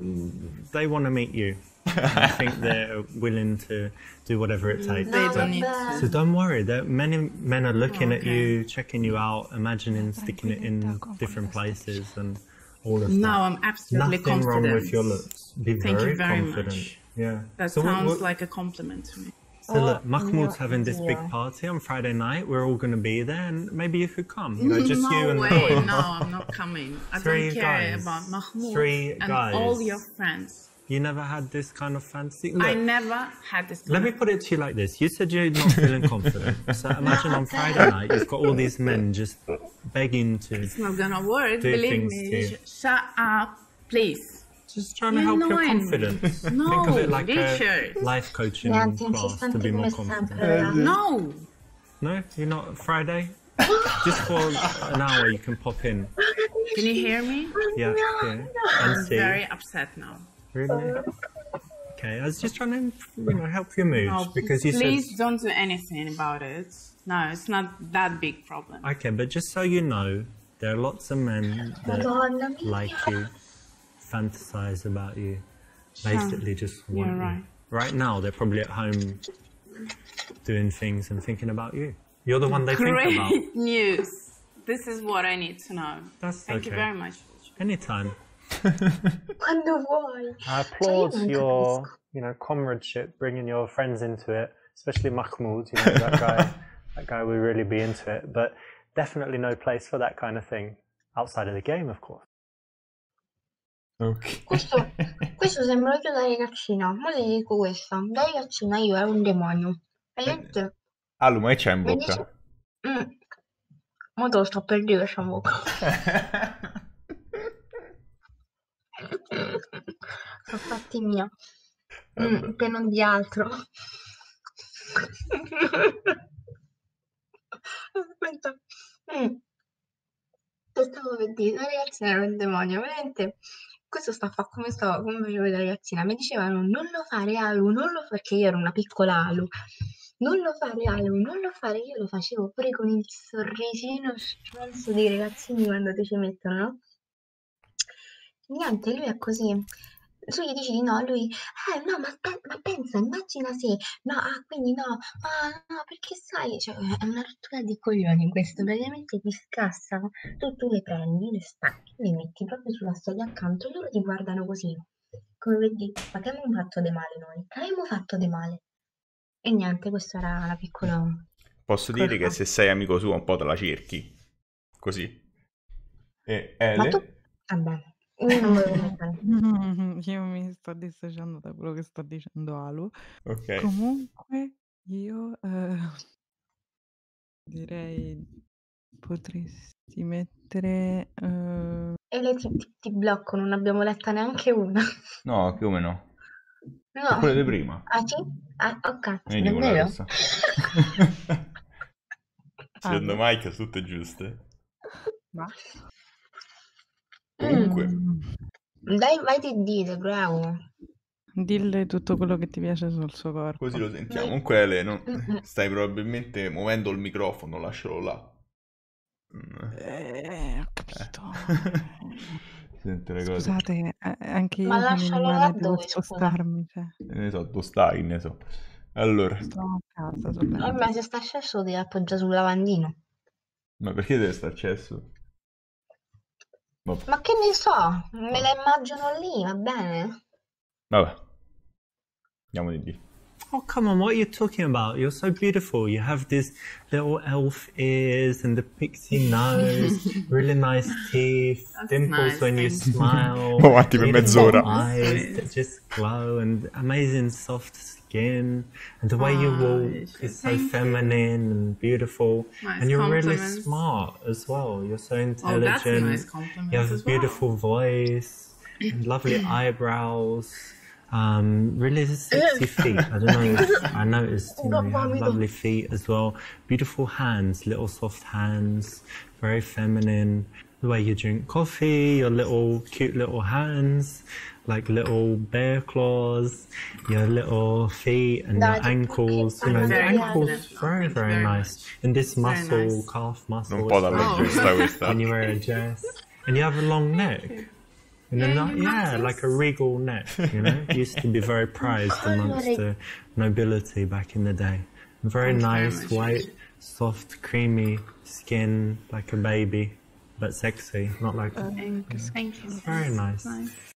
they want to meet you. I think they're willing to do whatever it takes. They No, don't need vabbè. So don't worry. Many men are looking at Okay. you, checking you out, imagining sticking it in different places and all of No, that. I'm absolutely Nothing confident. wrong with your looks. Be Thank very you very confident. much. Yeah. That So sounds like a compliment to me. So look, Oh, Mahmoud's no, having this big yeah. party on Friday night. We're all going to be there, and maybe you could come. You know, just no you and the way, boys. no, I'm not coming. I Three don't care guys. about Mahmoud Three and guys. all your friends. You never had this kind of fantasy. I Look, never had this. let me put it to you like this. You said you're not feeling confident. So imagine on Friday night, you've got all these men just begging to, It's not gonna work. Do Believe things me. to you. Shut up, please. just trying to You're help your annoying me. confidence. No, Think of it like Richard. a life coaching Niente, class to insistente be more come confident. sempre. No. No, you're not Friday? Just for an hour you can pop in. Can you hear me? Yeah, yeah. And I'm see. very upset now. Really? Okay, I was just trying to, help your mood No, because you please don't do anything about it. No, it's not that big problem. said. Okay, but just so you know, there are lots of men that Madonna mia. like you, fantasize about you, basically just want You're you. right. Right now, they're probably at home doing things and thinking about you. You're the one they think about. Great news. This is what I need to know. That's Thank you okay. very much. Anytime. Quando vuoi. I Cioè, io applaud non your, capisco. comradeship, bringing your friends into it, especially Mahmoud. That guy would really be into it. But definitely no place for that kind of thing outside of the game, of course. Ok. Questo sembra io da ragazzina. Ma ti dico questa. Da ragazzina io ero un demonio. E niente. Allu, ma che c'è in Mi bocca? dice... Ma te lo sto per dire, c'è bocca. Sono fatti mia. Che non di altro. Aspetta. Stavo per dire, la ragazzina era un demonio, veramente. Questo sta a fare come facevo da ragazzina. Mi dicevano non lo fare Alu, non lo perché io ero una piccola Alu. Non lo fare Alu, non lo fare, io lo facevo pure con il sorrisino stronzo dei ragazzini quando ti ci mettono, no? Niente, lui è così. Tu gli dici di no, lui, no, ma pensa, immagina se, no, quindi no, perché sai, cioè, è una rottura di coglioni questo, praticamente ti scassano, tu le prendi, le stacchi, le metti proprio sulla sedia accanto e loro ti guardano così, come per dire, ma che abbiamo fatto di male noi? Che abbiamo fatto di male? E niente, questa era la piccola... Posso dire che se sei amico suo un po' te la cerchi, così. E Ma tu... Ele? Vabbè, io non volevo mettere. Io mi sto dissociando da quello che sto dicendo Alu. Ok. Comunque io direi potresti mettere... E lei ti blocco, non abbiamo letta neanche una. No, come no? No. Sono quelle di prima. Ah, sì? Oh cazzo, Vedi quella davvero? rossa. Secondo Allora. Mike sono tutte giuste. Ma... Comunque. Dai, vai ti dite, bravo. Dille tutto quello che ti piace sul suo corpo. Così lo sentiamo. Comunque Ele, stai probabilmente muovendo il microfono, lascialo là. Ho capito. Sente le cose. Scusate, anche io Ma sono lascialo là umana, devo dove, scusa? spostarmi. Cioè. Ne so, dove stai, ne so. Allora. Sto a casa, sul letto. Vabbè, se sta sceso ti appoggia sul lavandino. Ma perché deve stare accesso? Vabbè. Ma che ne so, me la immagino lì, va bene? Vabbè. Andiamo di lì. Oh, come on, what are you talking about? You're so beautiful. You have these little elf ears and the pixie nose, really nice teeth, dimples nice, when you thank you. smile, Oh, avanti per beautiful mezz'ora. eyes that just glow, and amazing soft skin, and the way you walk is so thank you. feminine and beautiful, Nice and you're really compliments. smart as well. You're so Oh, intelligent. that's a nice compliment You have a as well. beautiful voice, and lovely eyebrows. Really sexy feet. I don't know if I noticed, you have lovely feet as well. Beautiful hands, little soft hands, very feminine. The way you drink coffee, your little cute little hands, like little bear claws, your little feet and your ankles. You know, the Very ankles, confident. very, very Very nice. And this muscle, nice. calf muscle, Un po' dalla it's very giusta questa. when you wear a dress. And you have a long neck. And then, like a regal neck, you know? It used to be very prized amongst the nobility back in the day. Very nice, white, soft, creamy skin, like a baby, but sexy, not like... Thank you. Very nice.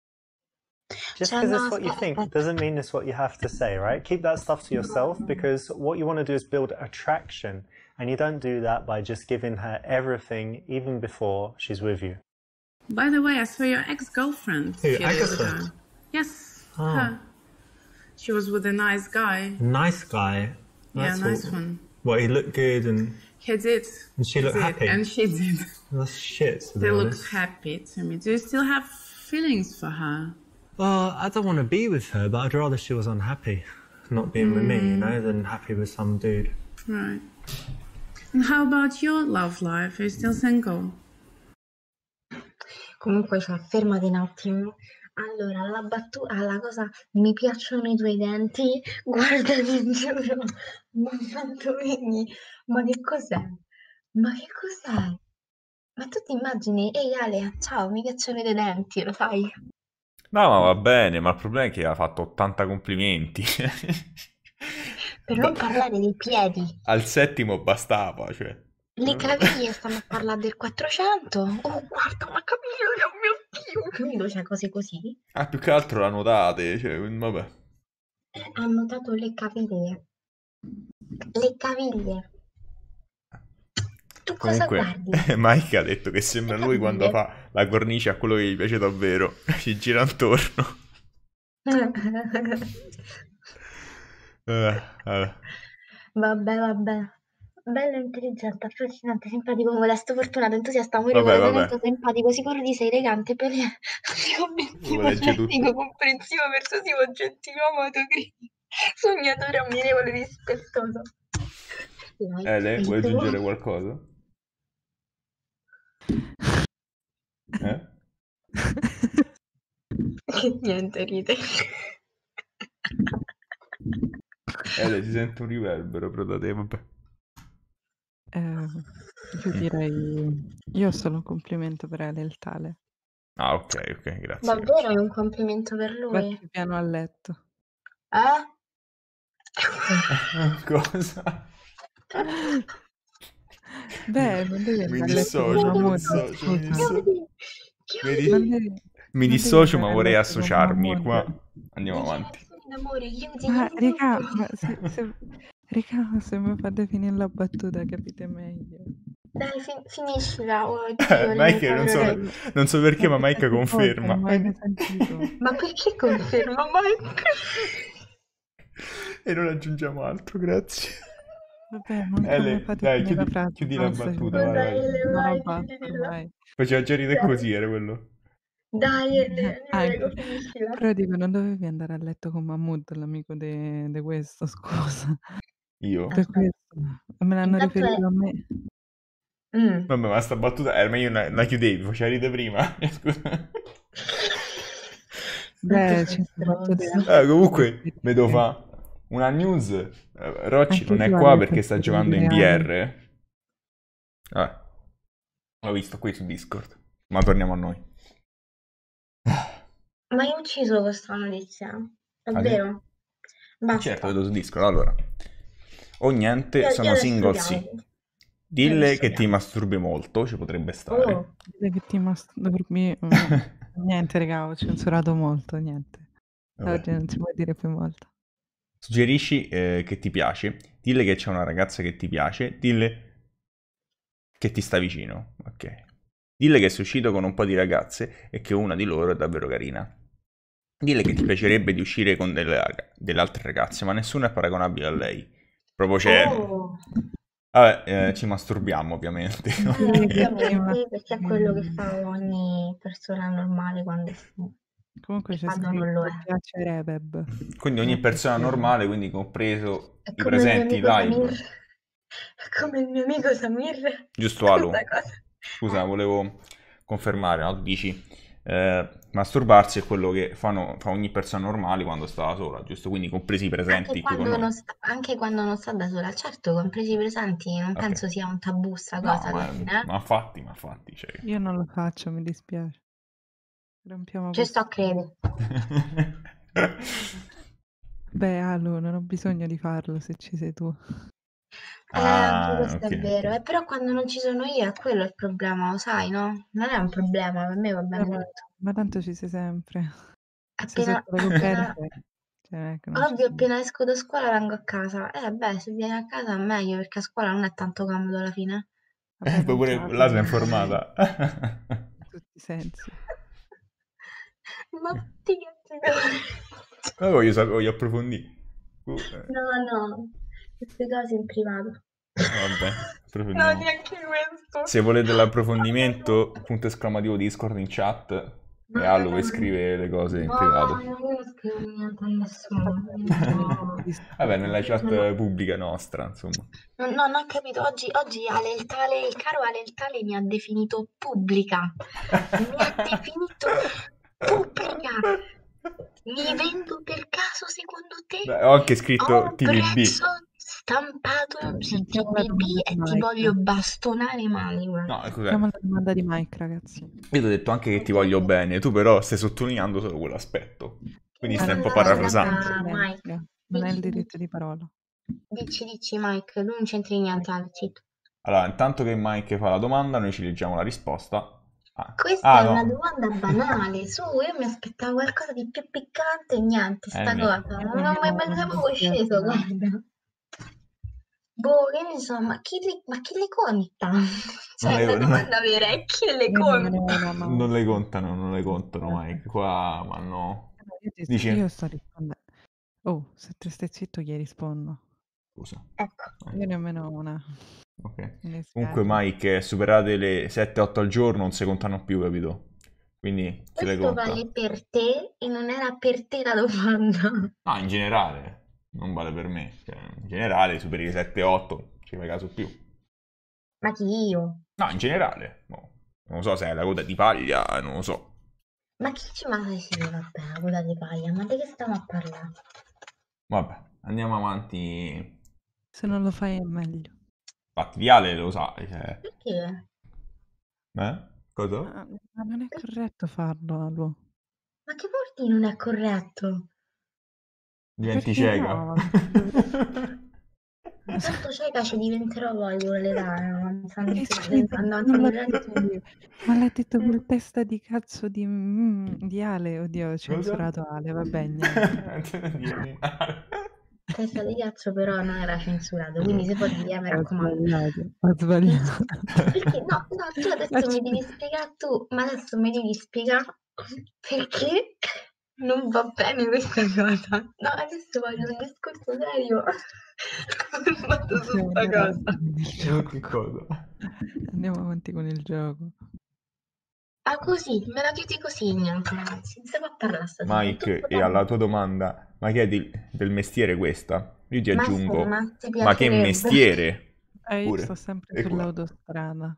Just because it's what you think doesn't mean it's what you have to say, right? Keep that stuff to yourself, because what you want to do is build attraction, and you don't do that by just giving her everything even before she's with you. By the way, I saw your ex-girlfriend a Who, few days Agatha? ago. Yes, Oh. her. She was with a nice guy. Nice guy. Yeah, That's nice what- one. What, he looked good and He did. she looked Did, happy? and she did. That's shit, to be They looked honest. happy to me. Do you still have feelings for her? Well, I don't want to be with her, but I'd rather she was unhappy not being with me, you know, than happy with some dude. Right. And how about your love life? Are you still single? Comunque, cioè, fermati un attimo. Allora, la cosa, mi piacciono i tuoi denti, guarda, ti giuro, ma quanto vedi? Ma che cos'è? Ma che cos'è? Ma tu ti immagini, ehi Ale, ciao, mi piacciono i tuoi denti, lo sai? No, ma va bene, ma il problema è che ha fatto 80 complimenti. Per non parlare dei piedi. Al settimo bastava, cioè. Le caviglie stanno a parlare del 400. Oh, guarda, ma caviglie, oh mio Dio. Capito? Cioè, cose così. Ah, più che altro l'hanno date, cioè, vabbè. Ha notato le caviglie. Le caviglie. Tu cosa Comunque, guardi? Mike ha detto che sembra Le lui quando caviglie. fa la cornice a quello che gli piace davvero. Si gira intorno. Vabbè. Vabbè. Bello, intelligente, affascinante, simpatico, modesto, fortunato, entusiasta, amorevole, Vabbè, vabbè. talento, simpatico, sicuro di sé, elegante, obiettivo, Lo legge tutto. atletico, comprensivo, persuasivo, gentiluomo, autocritico, sognatore, ammirevole, rispettoso. Ele, vuoi aggiungere qualcosa? Niente, ride. Ele, si sente un riverbero però da te, vabbè. Io direi... Io ho solo un complimento per Ale il tale. Ah, ok, grazie. Davvero è un complimento per lui? Vatti piano a letto. Cosa? Beh, non devi Mi andare a letto con dissocio, Mahmood, Vedi? Non devi- Mi non dissocio, devi ma andare a vorrei letto con associarmi Mahmood. qua. Andiamo avanti. D'amore, chiudi, Ma chiudi raga, tutto. ma se mi fate finire la battuta capite meglio. Dai, finiscila. Oh, Dio, Mike, vorrei. non so perché, ma Ma Mike quante volte conferma. non mi avete sentito? Ma perché conferma, Mike? E non aggiungiamo altro, grazie. Vabbè, manco Ele, mi fate dai, finire la frase. chiudi la basta, battuta, cioè, vai. non vai, lo basta chiudila. mai. Faceva già ridere Dai. così, era quello. Dai, ti prego, Anche. finiscila. Però dico, non dovevi andare a letto con Mahmood, l'amico di questo, scusa. Io? Per Aspetta. questo. Me l'hanno Intanto riferito a me. Vabbè, ma sta battuta era meglio la chiudevi, faceva ridere prima. Scusa. Beh, sei 5 battute. stronzo. Comunque, vedo fa una news. Rocci Anche non è tu qua hai perché detto sta che giocando in eri reale. DR. L'ho visto qui su Discord. Ma torniamo a noi. Ma hai ucciso questa notizia? È Ah, sì? vero? Basta. Certo, vedo su Discord. Allora, o niente, Io sono le single studiamo. sì. Dille Io le che ti studiamo. masturbi molto, ci potrebbe stare. Oh, Dile che ti masturbi. Niente, raga, ho censurato molto, niente. Vabbè. Oggi non si può dire più molto. Suggerisci che ti piace. Dille che c'è una ragazza che ti piace. Dille che ti sta vicino. Ok. Dille che sei uscito con un po' di ragazze e che una di loro è davvero carina. Dille che ti piacerebbe di uscire con delle altre ragazze, ma nessuna è paragonabile a lei. Proprio c'è... oh. Vabbè, ci masturbiamo ovviamente. Ovviamente, perché è quello che fa ogni persona normale quando Comunque c'è quando non lo scritto è. piacerebbe. Quindi ogni persona normale, quindi compreso È i come il mio presenti amico live. Samir. È come il mio amico Samir. Giusto, Alu? Questa cosa. Scusa, volevo confermare, no? Tu dici masturbarsi è quello che fa ogni persona normale quando sta sola, giusto? Quindi compresi i presenti qui con noi. Anche quando non sta da sola, certo, compresi i presenti, non Ok. penso sia un tabù sta No, cosa alla fine, eh. ma infatti, cioè... Io non lo faccio, mi dispiace. Rompiamo Ci sto a credere. Beh, Alu, non ho bisogno di farlo se ci sei tu. Anche questo ok, è vero, ok. però quando non ci sono io è quello il problema, lo sai, no? Non è un problema, per me va bene tutto. Ma tanto ci sei sempre. Sei Appena, sotto le coperte. Cioè, non è che non ci ovvio, sei. appena esco da scuola vengo a casa. Beh, se vieni a casa è meglio, perché a scuola non è tanto comodo alla fine. Vabbè, Poi non ce pure la là sei fai. informata. In tutti i sensi. Ma ti Ma voglio approfondire. No, queste cose in privato. Vabbè, No, approfondiamo. neanche questo. Se volete l'approfondimento, punto esclamativo Discord in chat e Allo che scrive le cose in privato. No, io non scrivo niente a nessuno. No. Vabbè, nella chat pubblica nostra, insomma. No, non ho capito. Oggi il caro Ale il Tale mi ha definito pubblica. Mi ha definito pubblica. Mi vendo per caso secondo te? Beh, ho anche scritto Ho un TVB. prezzo stampato su Sentiamo la TVB domanda e di ti Mike. voglio bastonare male, guarda. No, cos'è? Sentiamo la domanda di Mike, ragazzi. Io ti ho detto anche che ti voglio bene, tu però stai sottolineando solo quell'aspetto. Quindi stai un po' Allora, parafrasando. Mike, Non hai il dici, diritto di parola. Dici, Mike, tu non c'entri niente, Ale, zitto. Allora, intanto che Mike fa la domanda, noi ci leggiamo la risposta. Questa è una no. domanda banale, su, io mi aspettavo qualcosa di più piccante e niente, sta cosa, non me l'avevo sceso, guarda. Boh, che ne so, ma chi le conta? Cioè, la domanda vera è chi le conta? Non le contano, Mike. Qua, ma no. Dici? Io sto rispondendo. Oh, se te stai zitto gli rispondo. Scusa. Ecco. Io nemmeno una. Ok. Mi Comunque, dispiace. Mike, superate le 7-8 al giorno, non si contano più, capito? Quindi se le Questo conta. vale per te e non era per te la domanda. No, in generale, non vale per me. Cioè, in generale, superi le 7-8, ci fai caso più. Ma chi io? No, in generale. No. Non lo so se è la coda di paglia, non lo so. Ma chi ci ma sì, vabbè, la coda di paglia, ma di che stiamo a parlare? Vabbè, andiamo avanti. Se non lo fai è meglio. Infatti, Viale lo sa. Cioè... Perché? Cosa? Ma non è corretto farlo, Alu. Ma che vuol dire non è corretto? Diventi Perché cieca. no? Tanto cieca ci diventerò voglio l'età, non sanno Che più cieca? non Non l'ho sanno detto io. Ma l'ha detto quel testa di cazzo di Ale. Oddio, ho censurato Ale, vabbè, niente. Testa di cazzo però non era censurato, quindi se può dire, mi raccomando. Ho sbagliato. Perché? No, tu adesso mi devi spiegare ma adesso mi devi spiegare perché non va bene questa cosa. No, adesso voglio un discorso serio. Come ho fatto su questa cosa? Che cosa? Andiamo avanti con il gioco. Ah, così, me la chiudi così, niente, ragazzi. Non si può parlare stasera. Mike, e alla tua domanda, ma che è del mestiere questa? Io ti aggiungo, Ma ti ma che piacerebbe? mestiere? Io Pure. sto sempre E qua. sull'autostrada.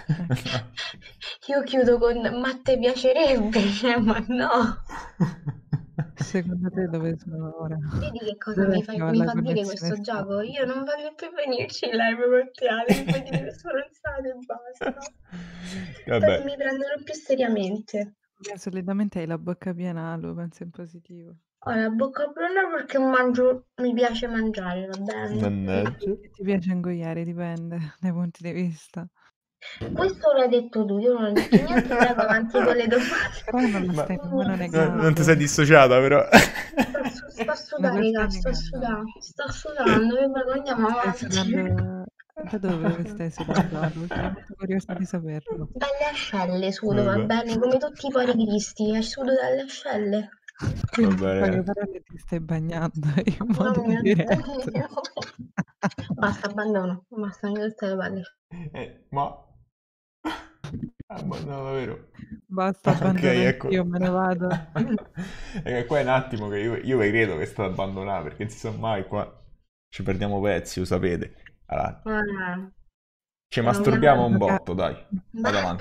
Io chiudo con ma te piacerebbe, ma no. Secondo te dove sono ora? Vedi che cosa Dov'è mi che fa ho la dire connessione questo stabile? gioco? Io non voglio più venirci in live con te, Ale, mi fai dire stronzate e basta. Vabbè. Mi prendono più seriamente. Solitamente hai la bocca piena, Alu, penso in positivo. Ho la bocca piena perché mi piace mangiare, va bene? Mannaggia. Ti piace ingoiare, dipende dai punti di vista. Questo l'hai detto tu, io non ho detto niente, prego avanti con le domande. Però non lo stai nemmeno negando. Non ti sei dissociata, però. Sto a sudare, raga, sto sudando, mi andiamo avanti. Da dove stai sudando, Alu? Sono molto curiosa di saperlo. Dalle ascelle sudo, va bene? Come tutti i pori cristi, sudo dalle ascelle. Quindi Va bene. in poche parole ti stai bagnando in modo Oh mio diretto. Dio. Basta, abbandono. Basta, mi tutte le palle. Ma... Abbandono davvero. Basta, abbandono ecco. io me ne vado. E qua è un attimo che io vi credo che sto ad abbandonare, perché non si sa mai qua. Ci perdiamo pezzi, lo sapete. Allora, ci masturbiamo un botto, dai. Vado avanti.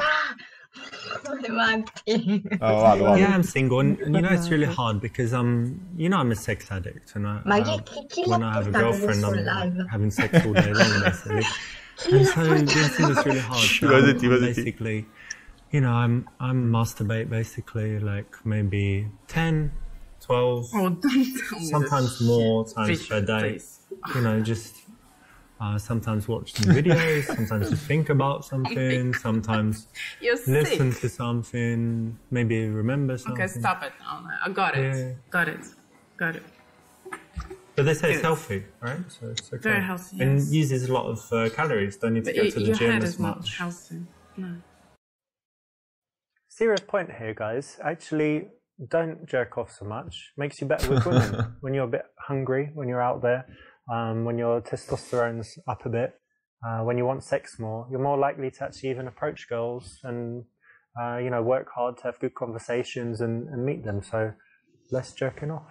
Yeah, I'm single, and you know it's really hard because you know I'm a sex addict, and when I have a girlfriend, I'm like, having sex all day long, basically. And so being single is really hard. So basically, you know, I'm masturbate basically like maybe 10, 12, sometimes more times per day. You know, just. Sometimes watch some videos, sometimes just think about something, sometimes listen to something, maybe remember something. Okay, stop it now. I got it. Yeah. Got it. But they say it's healthy, right? So it's okay. Very healthy, And yes. uses a lot of calories. Don't need to But go to the your gym head as is not much. healthy. No. Serious point here, guys. Actually, don't jerk off so much. Makes you better with women. When you're a bit hungry, when you're out there, when your testosterone's up a bit, when you want sex more, you're more likely to actually even approach girls and, you know, work hard to have good conversations and meet them. So, less jerking off.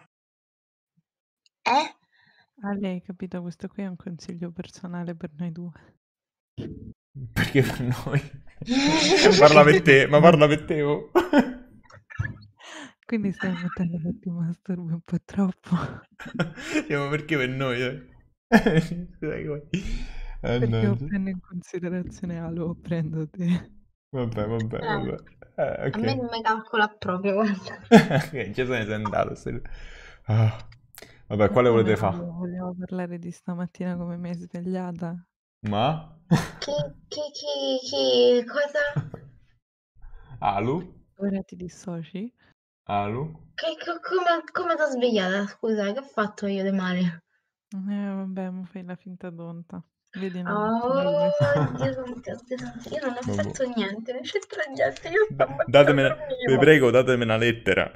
Ale, hai capito? Questo qui è un consiglio personale per noi due. Perché per noi? Parla per te, ma parla per te, oh. Quindi stai mettendo che ti masturbi un po' troppo. Ma perché per noi? Perché io prendo in considerazione Alu o prendo te. Vabbè. Okay. A me non mi calcola proprio, guarda. Ok, già se ne sei andato. Vabbè, quale volete fare? Vogliamo parlare di stamattina come mi hai svegliata? Ma? Cosa? Alu? Ora ti dissoci? Alu? Come t'ho svegliata? Scusa, che ho fatto io di male? Vabbè, mo fai la finta tonta. Vedi un Oh, attimo Dio santo, Dio santo, io non ho Vabbè. fatto niente, non c'entra niente, io sto per Datemela, vi dormire. prego, datemi una lettera.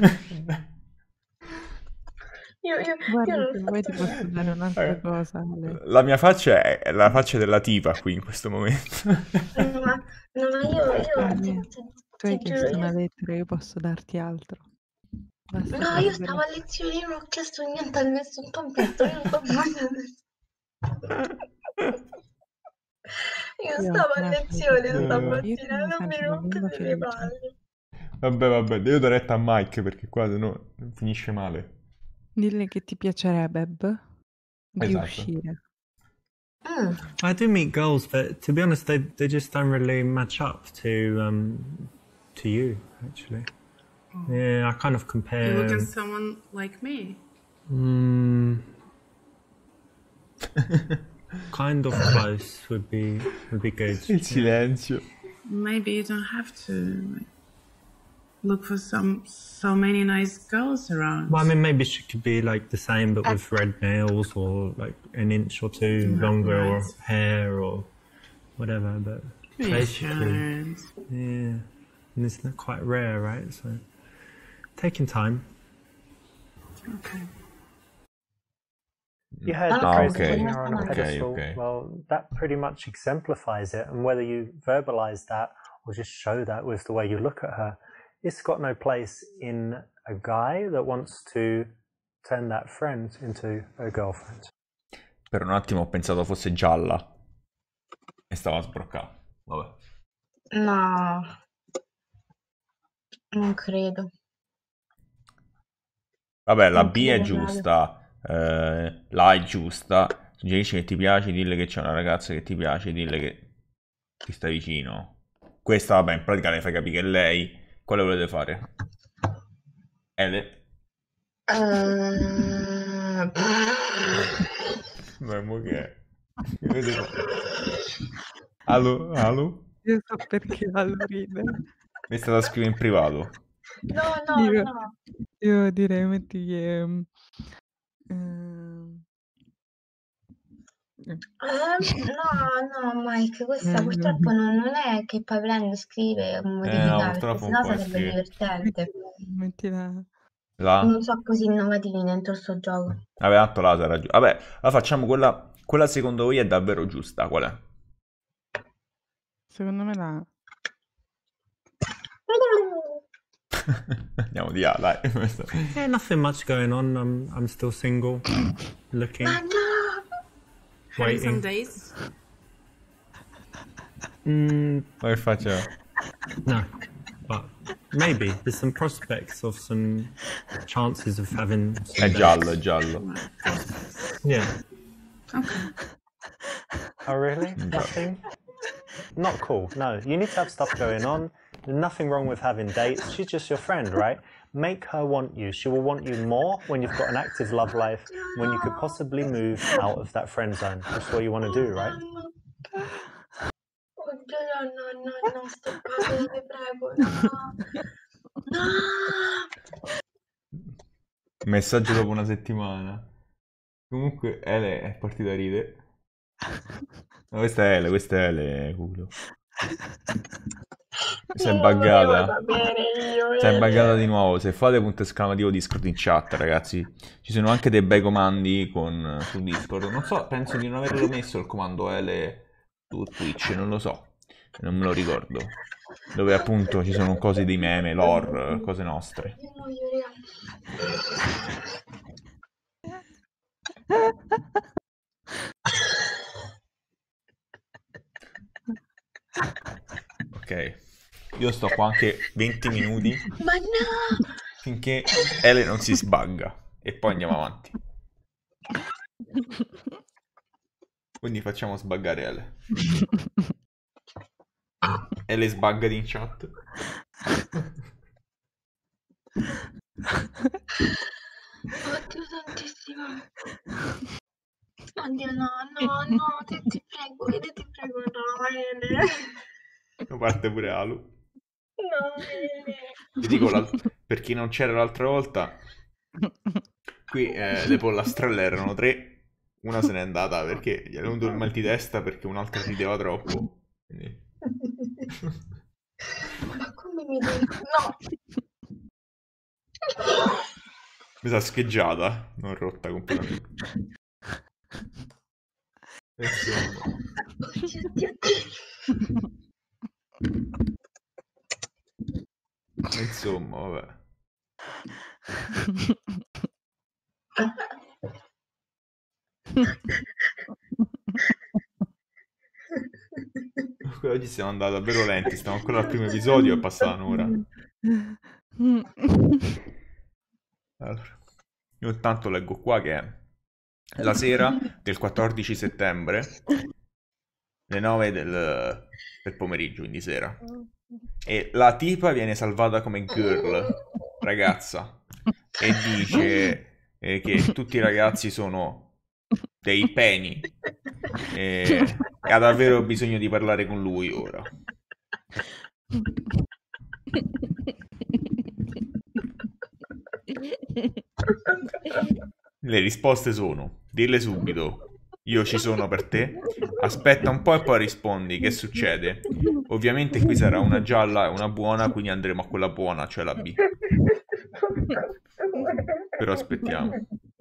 Guarda, non ho se vuoi ti fatto posso niente. dare un'altra cosa, Ale. La mia faccia è la faccia della tipa qui in questo momento. No, ma io Ale, tu hai ti giuro, chiesto una lettera, io posso darti altro. Basta no, io perdere. stavo a lezione, io non ho chiesto niente a nessun tombetto, io non sto facendo. Io Io stavo a lascia lezione che- stamattina, io sono non mi sempre la rompere bimba le felice. palle. Vabbè, io do retta a Mike perché qua se no finisce male. Dille che ti piacerebbe di Esatto. uscire. I do meet girls, but to be honest, they just don't really match up to you actually. Yeah, I kind of You compare. look at someone like me. Kind of close would be good. Il silenzio. Maybe you don't have to look for so many nice girls around. Well, I mean, maybe she could be like the same, but with red nails or like an inch or two longer, or right. hair or whatever. But basically, Reassured. yeah, and it's not quite rare, right? So taking time. Okay. You heard the Ah, praise okay. putting her on a Okay, pedestal. okay. Well, that pretty much exemplifies it. And whether you verbalize that or just show that with the way you look at her, it's got no place in a guy that wants to turn that friend into a girlfriend. Per un attimo ho pensato fosse gialla e stava a sbroccare. Vabbè. No, non credo. Vabbè, la Non B è credo, giusta, la è giusta. Suggerisci che ti piace, dille che c'è una ragazza che ti piace, dille che ti sta vicino. Questa, vabbè, in pratica le fai capire che è lei. Quale volete fare? Ele? Ma mo che è? Che volete fare? Allo? Io so perché Allo ride. Mi state a scrivere in privato. No, Io- no. Io direi metti che... No, Mike, questa purtroppo non è che poi prende e scrive no, modifica, perché purtroppo sennò non puoi sarebbe scrivere. divertente. mettila... La? Non so così innovativi dentro sto gioco. Vabbè, tanto la sarà giusta. Vabbè, la facciamo quella secondo voi è davvero giusta. Qual è? Secondo me la... Andiamo di A, dai. Yeah, nothing much going on. I'm still single, looking, Ma no! Having some waiting. dates. Ma che faccio? No, but maybe there's some prospects of some chances of having. Some È dates. giallo. Yeah. Okay. Oh, really? Nothing? Not cool. No, you need to have stuff going on. There's nothing wrong with having dates. She's just your friend, right? Make her want you. She will want you more when you've got an active love life, when you could possibly move out of that friend zone. That's what you want to do, right? Oddio, no, sto padre, vi prego, no. No! Messaggio dopo una settimana. Comunque, Ele è partita a ridere. No, questa è Ele, culo. Si è Non lo volevo buggata. sapere io, Si è buggata di nuovo. Se fate punto esclamativo Discord in chat, ragazzi, ci sono anche dei bei comandi su Discord. Non so, penso di non averlo messo il comando Ele su Twitch, non lo so. Non me lo ricordo. Dove appunto ci sono cose di meme, lore, cose nostre. Io muoio, Ok. Io sto qua anche 20 minuti Ma no! finché Ele non si sbagga. E poi andiamo avanti. Quindi facciamo sbaggare Ele. Ele sbaggati in chat. Oddio santissimo. Oddio, no, ti prego, no, Parte pure Alu. no, Vi dico, per chi non c'era l'altra volta, qui le pollastrelle erano 3, una se n'è andata perché gli è venuto il mal di testa perché un'altra rideva troppo. Quindi... Ma come mi devi... No! Mi sa scheggiata, non rotta completamente. Insomma, vabbè. Oggi siamo andati davvero lenti, stiamo ancora al primo episodio, è passata un'ora. Allora, io intanto leggo qua che è la sera del 14 settembre, le 9 del pomeriggio, quindi sera. E la tipa viene salvata come girl, ragazza, e dice che tutti i ragazzi sono dei peni e ha davvero bisogno di parlare con lui ora. Le risposte sono: dirle subito, io ci sono per te, aspetta un po' e poi rispondi, che succede? Ovviamente qui sarà una gialla e una buona, quindi andremo a quella buona, cioè la B. Però aspettiamo.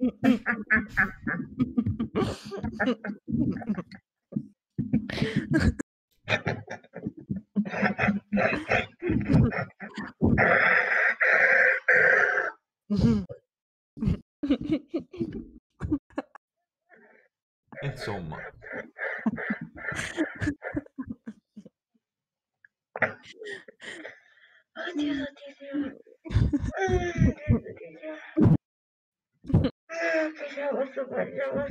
Insomma. Oddio, ce la posso fare.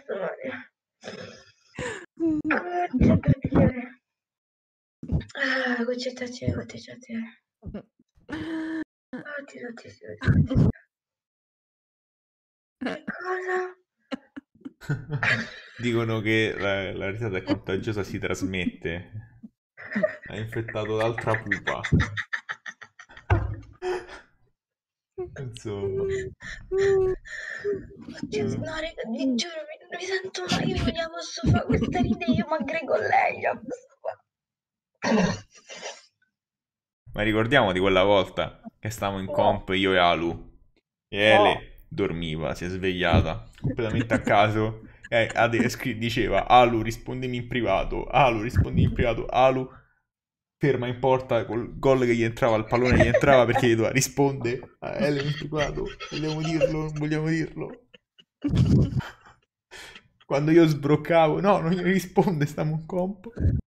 Concentrazione. Oddio. Che cosa? Dicono che la risata è contagiosa, si trasmette. Ha infettato l'altra pupa. Insomma. Oddio, no, raga, vi giuro, mi sento male, io non la posso fare questa ridere, io mi aggrego a lei, la posso fare. Ma ricordiamo di quella volta che stavamo in comp io e Alu. E Ele dormiva, si è svegliata completamente a caso. Diceva: Alu, rispondimi in privato. Alu, ferma in porta col gol che gli entrava, il pallone gli entrava perché gli doveva risponde a Ele in privato. Vogliamo dirlo? Non vogliamo dirlo? Quando io sbroccavo, no, non gli risponde, stiamo in comp.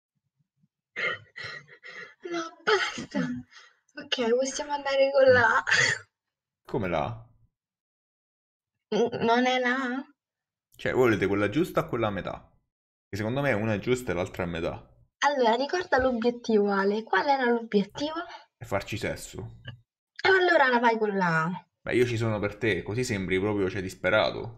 No, basta. Ok, possiamo andare con la A. Come la? Non è la A? Cioè, volete quella giusta o quella a metà? Che secondo me una è giusta e l'altra è a metà. Allora, ricorda l'obiettivo, Ale. Qual era l'obiettivo? E farci sesso. E allora la vai con la A. Beh, io ci sono per te, così sembri proprio disperato.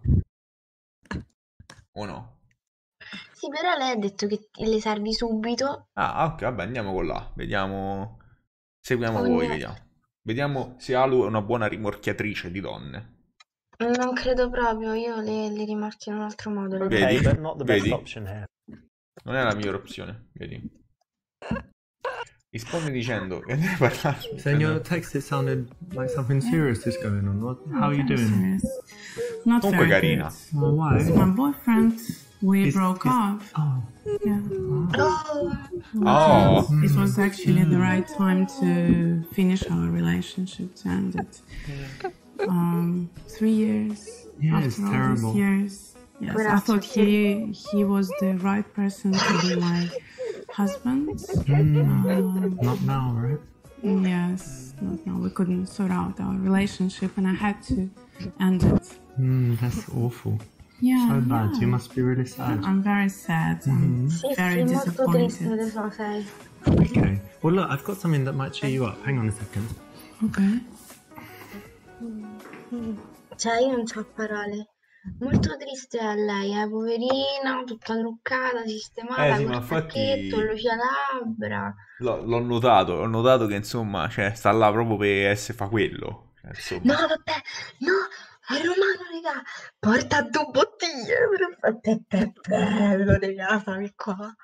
O no? Sì, però lei ha detto che le servi subito. Ah, ok, vabbè, andiamo con là. Vediamo. Seguiamo voi, vediamo. Vediamo se Alu è una buona rimorchiatrice di donne. Non credo proprio, io le rimorchio in un altro modo. Vedi? but not the best Vedi? option here. Non è la migliore opzione, vedi? Rispondi dicendo che deve parlare. So in your text it sounded like something serious is going on. How are you doing? Not Comunque very carina. good. Oh, why? My boyfriend, we broke up. Oh. Yeah. Oh. It was actually the right time to finish our relationship to end it. 3 years. Yeah, it's after all terrible. these years. Yes, I thought he was the right person to be my husband. Not now, right? Yes, not now. We couldn't sort out our relationship, and I had to end it. That's awful. Yeah, So bad. yeah. You must be really sad. I'm very sad. I'm very molto triste, disappointed. adesso sei. Okay. Well, look, I've got something that might cheer you up. Hang on a second. Okay. Cioè, io non c'ho parole. Molto triste a lei, poverina, tutta truccata, sistemata, Sì, col ma pacchetto, infatti luce labbra. l'ho notato, ho notato che insomma, cioè, sta là proprio per essere fa quello. Cioè, No, insomma. vabbè, no, è romano, raga. Porta 2 bottiglie, bello, raga, fammi qua.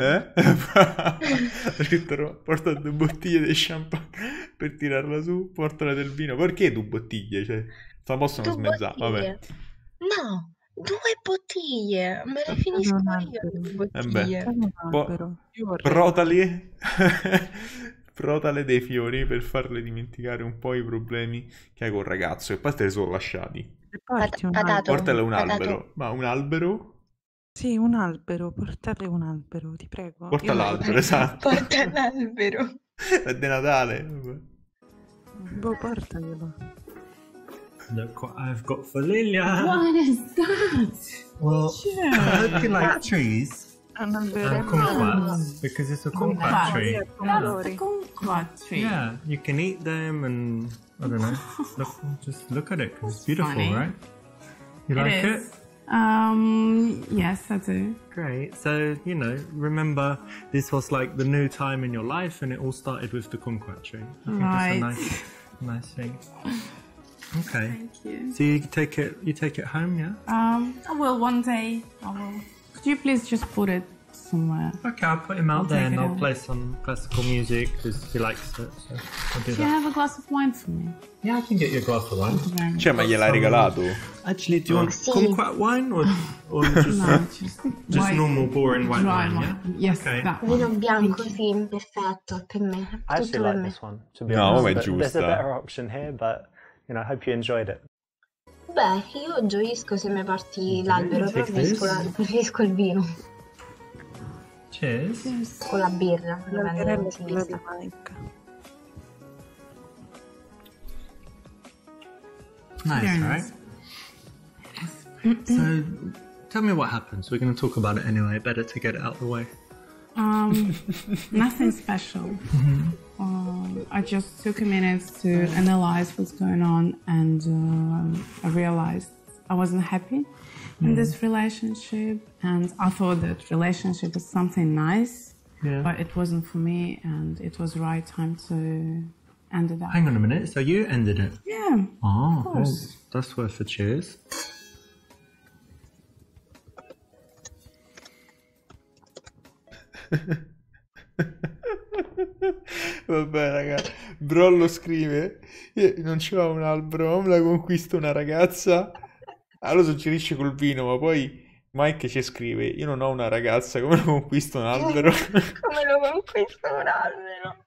Ha scritto porta 2 bottiglie di champagne per tirarla su, portala del vino. Perché 2 bottiglie? Cioè, se la possono 2 smezzare, vabbè. bottiglie. No, 2 bottiglie. Me le Portate finisco un io, albero. 2 Vabbè. bottiglie. Portate un Po- albero. Io vorrei protali, protale dei fiori per farle dimenticare un po' i problemi che hai col ragazzo. E poi te li sono lasciati. E porti un Patato, Portale un patato. albero. Ma un albero? Sì, un albero, portate un albero, ti prego. Porta Io lo l'albero, vorrei. esatto. Porta l'albero. È di Natale. Vabbè. Boh, portatelo. Look what I've got for Lilia. What is that? Well, I hope you like trees Un albero. and kumquats because it's a kumquat tree. That's the Pomodori. kumquat tree. Yeah, you can eat them and I don't know. Just look at it 'cause it's beautiful, funny. right? You like It is. it? Yes, I do. Great. So, you know, remember this was like the new time in your life and it all started with the kumquat tree. I think Right. it's a nice thing. Okay. Thank you. So you take it home, yeah? I will one day. I will. Could you please just put it somewhere? Okay, I'll put him out I'll there take and it I'll home. play some classical music because he likes it, so I'll do Do you that. have a glass of wine for me? Yeah, I can get you a glass of wine. Thank you very much. Cioè, ma gliel'hai regalato? Actually, do you want Sì. kumquat wine or just, No, just just white, normal boring white dry wine, wine. yeah? Yes, Okay. that one. Vino bianco, Thank you. sì, perfetto, per me. I Tutto actually per like me. this one, to be No, honest. ma è but there's a giusta. better option here, but I hope you enjoyed it. Beh, io gioisco se mi porti l'albero, però Take preferisco il vino Cheers. con la birra. L'alberello non è si quello di vista. Mike. Nice, Very right? nice. So, tell me what happens. We're going to talk about it anyway. Better to get it out of the way. Nothing special. I just took a minute to analyze what's going on, and I realized I wasn't happy in this relationship, and I thought that relationship was something nice, Yeah. but it wasn't for me, and it was right time to end it up. Hang on a minute. So you ended it? Yeah. Oh, course. that's worth a cheers. Vabbè, raga, Brollo scrive: io non c'ho un albero, ma me la conquisto una ragazza. Allora suggerisce col vino, ma poi Mike ci scrive: io non ho una ragazza, come lo conquisto un albero? Come lo conquisto un albero?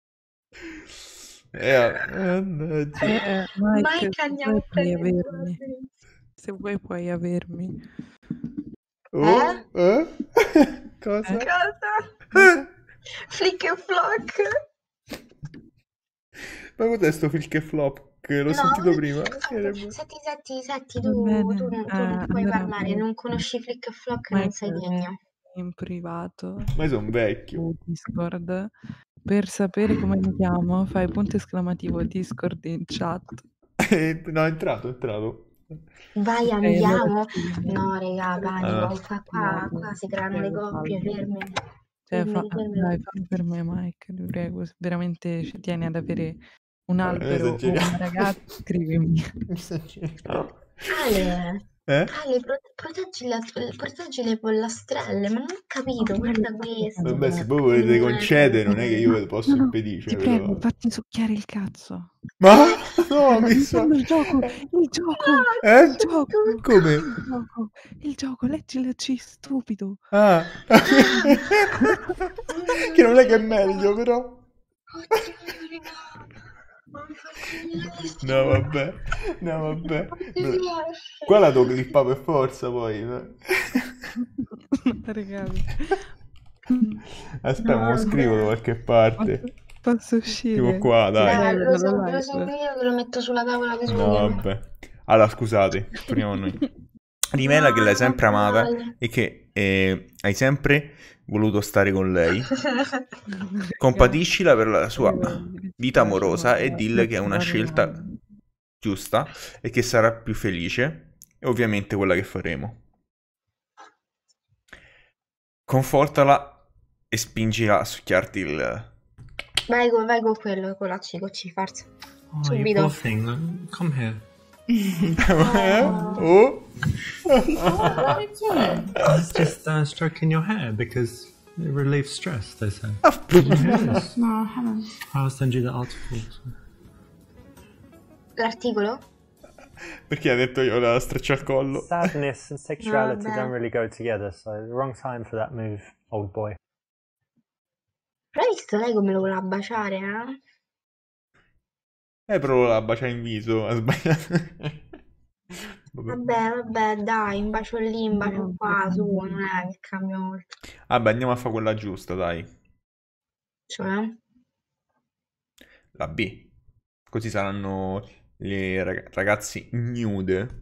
Mannaggia. Mike, Mike, andiamo a se vuoi puoi prendere avermi. Se vuoi puoi avermi. Oh, cosa? Cosa? Flick e flock. Ma cos'è sto flick e flop? Che l'ho sentito prima. Senti, Va tu bene. non puoi Allora, parlare, non conosci Flick e Flock, non sei Mike, degno. in privato Ma io sono vecchio. su Discord per sapere come mi chiamo, fai punto esclamativo Discord in chat. No, è entrato. Vai, allora andiamo. scrivimi. No, raga, panico. Ah. Qua si creano le coppie, fermi. Cioè, Fermi. dai, fammi per me, Mike, ti prego, se veramente ci tieni ad avere un albero o esageriamo. una ragazza, scrivimi. Ale, Eh? proteggi le pollastrelle, ma non ho capito, guarda questo. Vabbè, se voi volete concedere, non è che io ve lo posso No, impedire. ti Cioè, prego, però... fatti succhiare il cazzo. Ma no, mi Sto sa... facendo il gioco, il gioco, Eh? il gioco, Come? il gioco, leggi la C, stupido. Ah. Che non è che è meglio, però. Oddio, no. No, vabbè. Non riesci. Qua la devo clippare per forza, poi. Ragazzi, Aspetta, me lo scrivo da qualche parte. posso uscire? Tipo qua, dai. Dai, lo vedo so live. io che lo metto sulla tavola che No, suono. vabbè. Allora, scusate, torniamo a noi. Rimela che l'hai sempre amata e che hai sempre voluto stare con lei. Compatiscila per la sua vita amorosa e dille che è una scelta giusta e che sarà più felice è ovviamente quella che faremo. Confortala e spingila a succhiarti il... Vai con quello, con la C, forza. Oh, you Subito. poor thing. Come here. Oh! What are you doing? It's just stroking your hair because it relieves stress, they say. Yes. No, I haven't. I'll send you the article. L'articolo? Perché ha detto io la streccia al collo? Sadness and sexuality Vabbè. don't really go together, so the wrong time for that move, old boy. Però hai visto lei come lo voleva baciare, eh? Però la bacia in viso, ha sbagliato. Vabbè, dai, un bacio lì, un bacio qua, su, non è che cambia molto. Vabbè, andiamo a fare quella giusta, dai. Cioè, La B. Così saranno le ragazzi nude.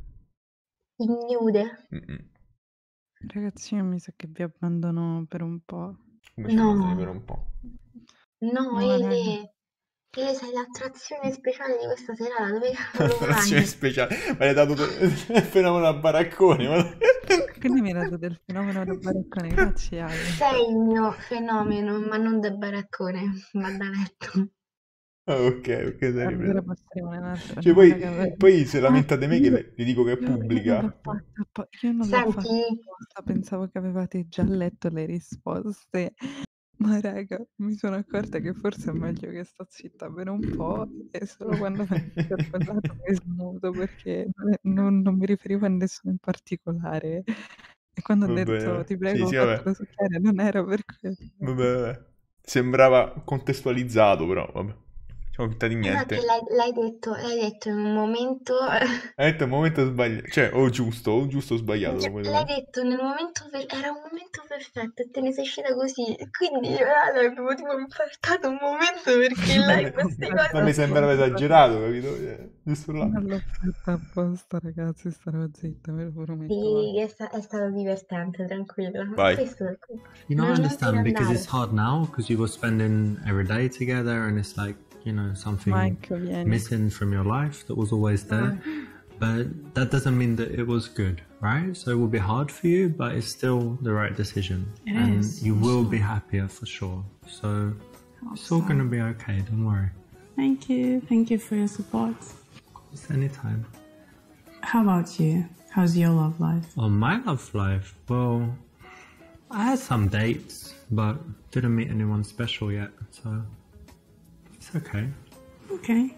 ignude. Mm-mm. Ragazzi, io mi sa che vi abbandono per un po'. Come ci No. fate per un po'? No, raga. Ele sei l'attrazione speciale di questa serata, dove cavolo Attrazione vai? speciale. Ma hai dato il fenomeno a baracconi. Ma... Quindi mi hai dato del fenomeno del baraccone, grazie Ale. Sei il mio fenomeno, ma non del baraccone, ma da letto. Ah, ok, sei Allora ripreso. passiamo nell'altra. Cioè, No, raga, poi se lamenta di me che io- vi dico che è io non pubblica. l'ho fatta, io non l'ho fatta Senti, apposta, pensavo che avevate già letto le risposte. Ma raga, mi sono accorta che forse è meglio che sto zitta per un po' e solo quando mi hai interpellato mi smuto perché non mi riferivo a nessuno in particolare. E quando ho detto Vabbè. ti prego, Sì, vabbè. fatelo succhiare, non era per quello. Vabbè. Sembrava contestualizzato, però vabbè. Facciamo finta di no, niente. che l'hai detto in un momento, Hai detto un momento sbagliato. Cioè, o giusto o sbagliato. l'hai detto nel momento, era un momento perfetto e te ne sei uscita così. E quindi io l'avevo tipo infartato un momento perché lei queste Ma cose... mi sembrava esagerato, capito? Giusto là. Non l'ho fatta apposta, ragazzi, starò zitta, ve lo prometto. Sì, è stato divertente, tranquilla. Vai. Questo è You know, I non understand devi because andare. it's hard now because you were spending every day together and it's like, you know, something Mike, vieni. missing from your life that was always there. But that doesn't mean that it was good, right? So it will be hard for you, but it's still the right decision. It and is, you for will sure. be happier for sure. So it's all going to be okay, don't worry. Thank you. Thank you for your support. It's anytime. How about you? How's your love life? On my love life, well, I had some dates, but didn't meet anyone special yet, so it's okay. Okay.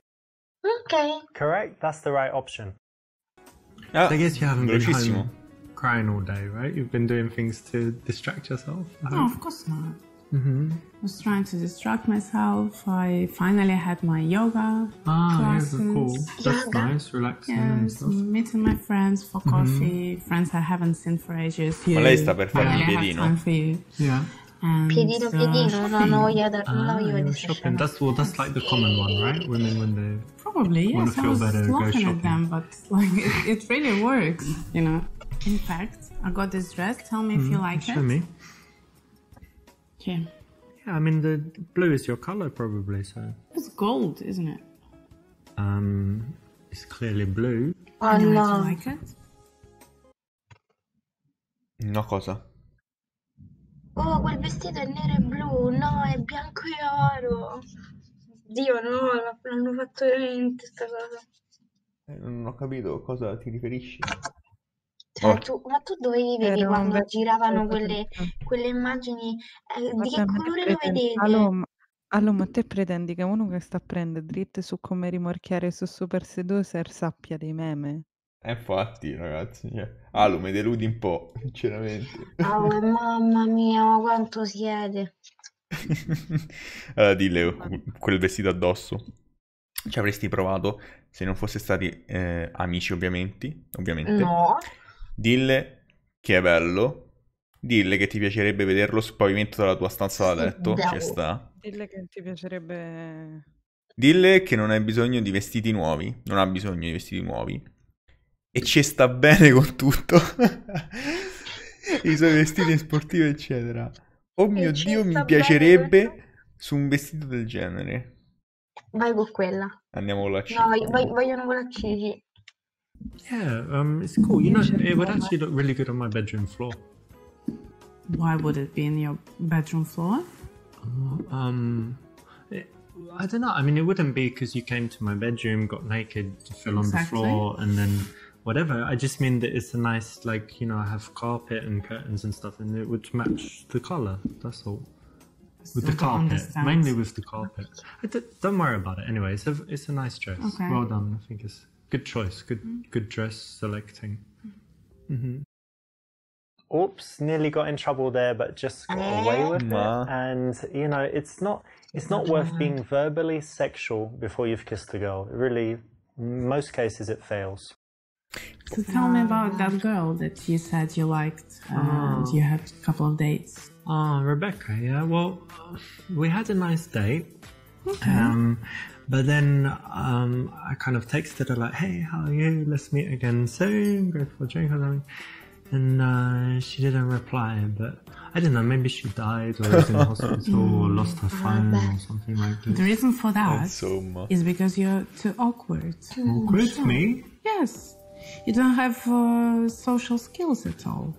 Ok. Correct? That's the right option. Ah, I guess you haven't been velocissimo. home crying all day, right? You've been doing things to distract yourself. I No, hope. of course not. I was trying to distract myself. I finally had my yoga Ah, classes. yeah, cool. That's Yoga. nice, relaxing and Yes, stuff. meeting my friends for coffee. Friends I haven't seen for ages. You, Ma lei sta per fare I il have piedino? time for you. Yeah. And, Piedino, no, shopping. no voglio dar, Ah, no voglio you were vedere shopping. scena. That's like the common one, right? Women when they Probably, Wanna yes. I feel was better, go laughing shopping. at them, but like it really works, you know. In fact, I got this dress. Tell me if you like show it. me. Here. Yeah, I mean the blue is your color probably, so It's gold, isn't it? it's clearly blue. Oh Anyway, do no. you like it? No, cosa? Oh, quel vestito è nero e blu. No, è bianco e oro. Dio, no, l'hanno fatto veramente sta cosa. Non ho capito a cosa ti riferisci. Cioè, Oh. ma tu dove vivevi Era un quando bel giravano vestito. quelle immagini? Di che Vabbè, ma te colore lo pretendi- vedete? Allora, ma te pretendi che uno che sta a prendere dritte su come rimorchiare su Super Seducer sappia dei meme? Infatti, ragazzi. Alu, mi deludi un po', sinceramente. Oh, mamma mia, ma quanto siete? Allora, dille quel vestito addosso. Ci avresti provato se non fosse stati amici, ovviamente. No. Dille che è bello. Dille che ti piacerebbe vederlo sul pavimento della tua stanza da letto. Bello. Ci sta. Dille che ti piacerebbe... Dille che non hai bisogno di vestiti nuovi. Non ha bisogno di vestiti nuovi. E ci sta bene con tutto. I suoi vestiti sportivi, eccetera. Oh mio ci Dio, sta mi bene piacerebbe su un vestito del genere. Vai con quella. Andiamo con la C. No, vogliono con la C, sì. Yeah, it's cool. You know, it would actually look really good on my bedroom floor. Why would it be in your bedroom floor? I don't know. I mean, it wouldn't be because you came to my bedroom, got naked, fell on the floor, and then whatever. I just mean that it's a nice, like, you know, I have carpet and curtains and stuff, and it would match the color. That's all. With the carpet, mainly with the carpet. Don't worry about it. Anyway, it's a nice dress. Okay. Well done. I think it's good choice. Good dress selecting. Oops, nearly got in trouble there, but just got away with it. And you know, it's not worth being verbally sexual before you've kissed a girl. Really, in most cases, it fails. So tell me about that girl that you said you liked and you had a couple of dates. Rebecca, yeah. Well, we had a nice date. Okay. But then I kind of texted her like, hey, how are you? Let's meet again soon. Go for a drink or something. And she didn't reply, but I don't know, maybe she died or was in hospital or lost her phone or something like this. The reason for that Insomma. is because you're too awkward. Awkward? Me? Yes. You don't have social skills at all.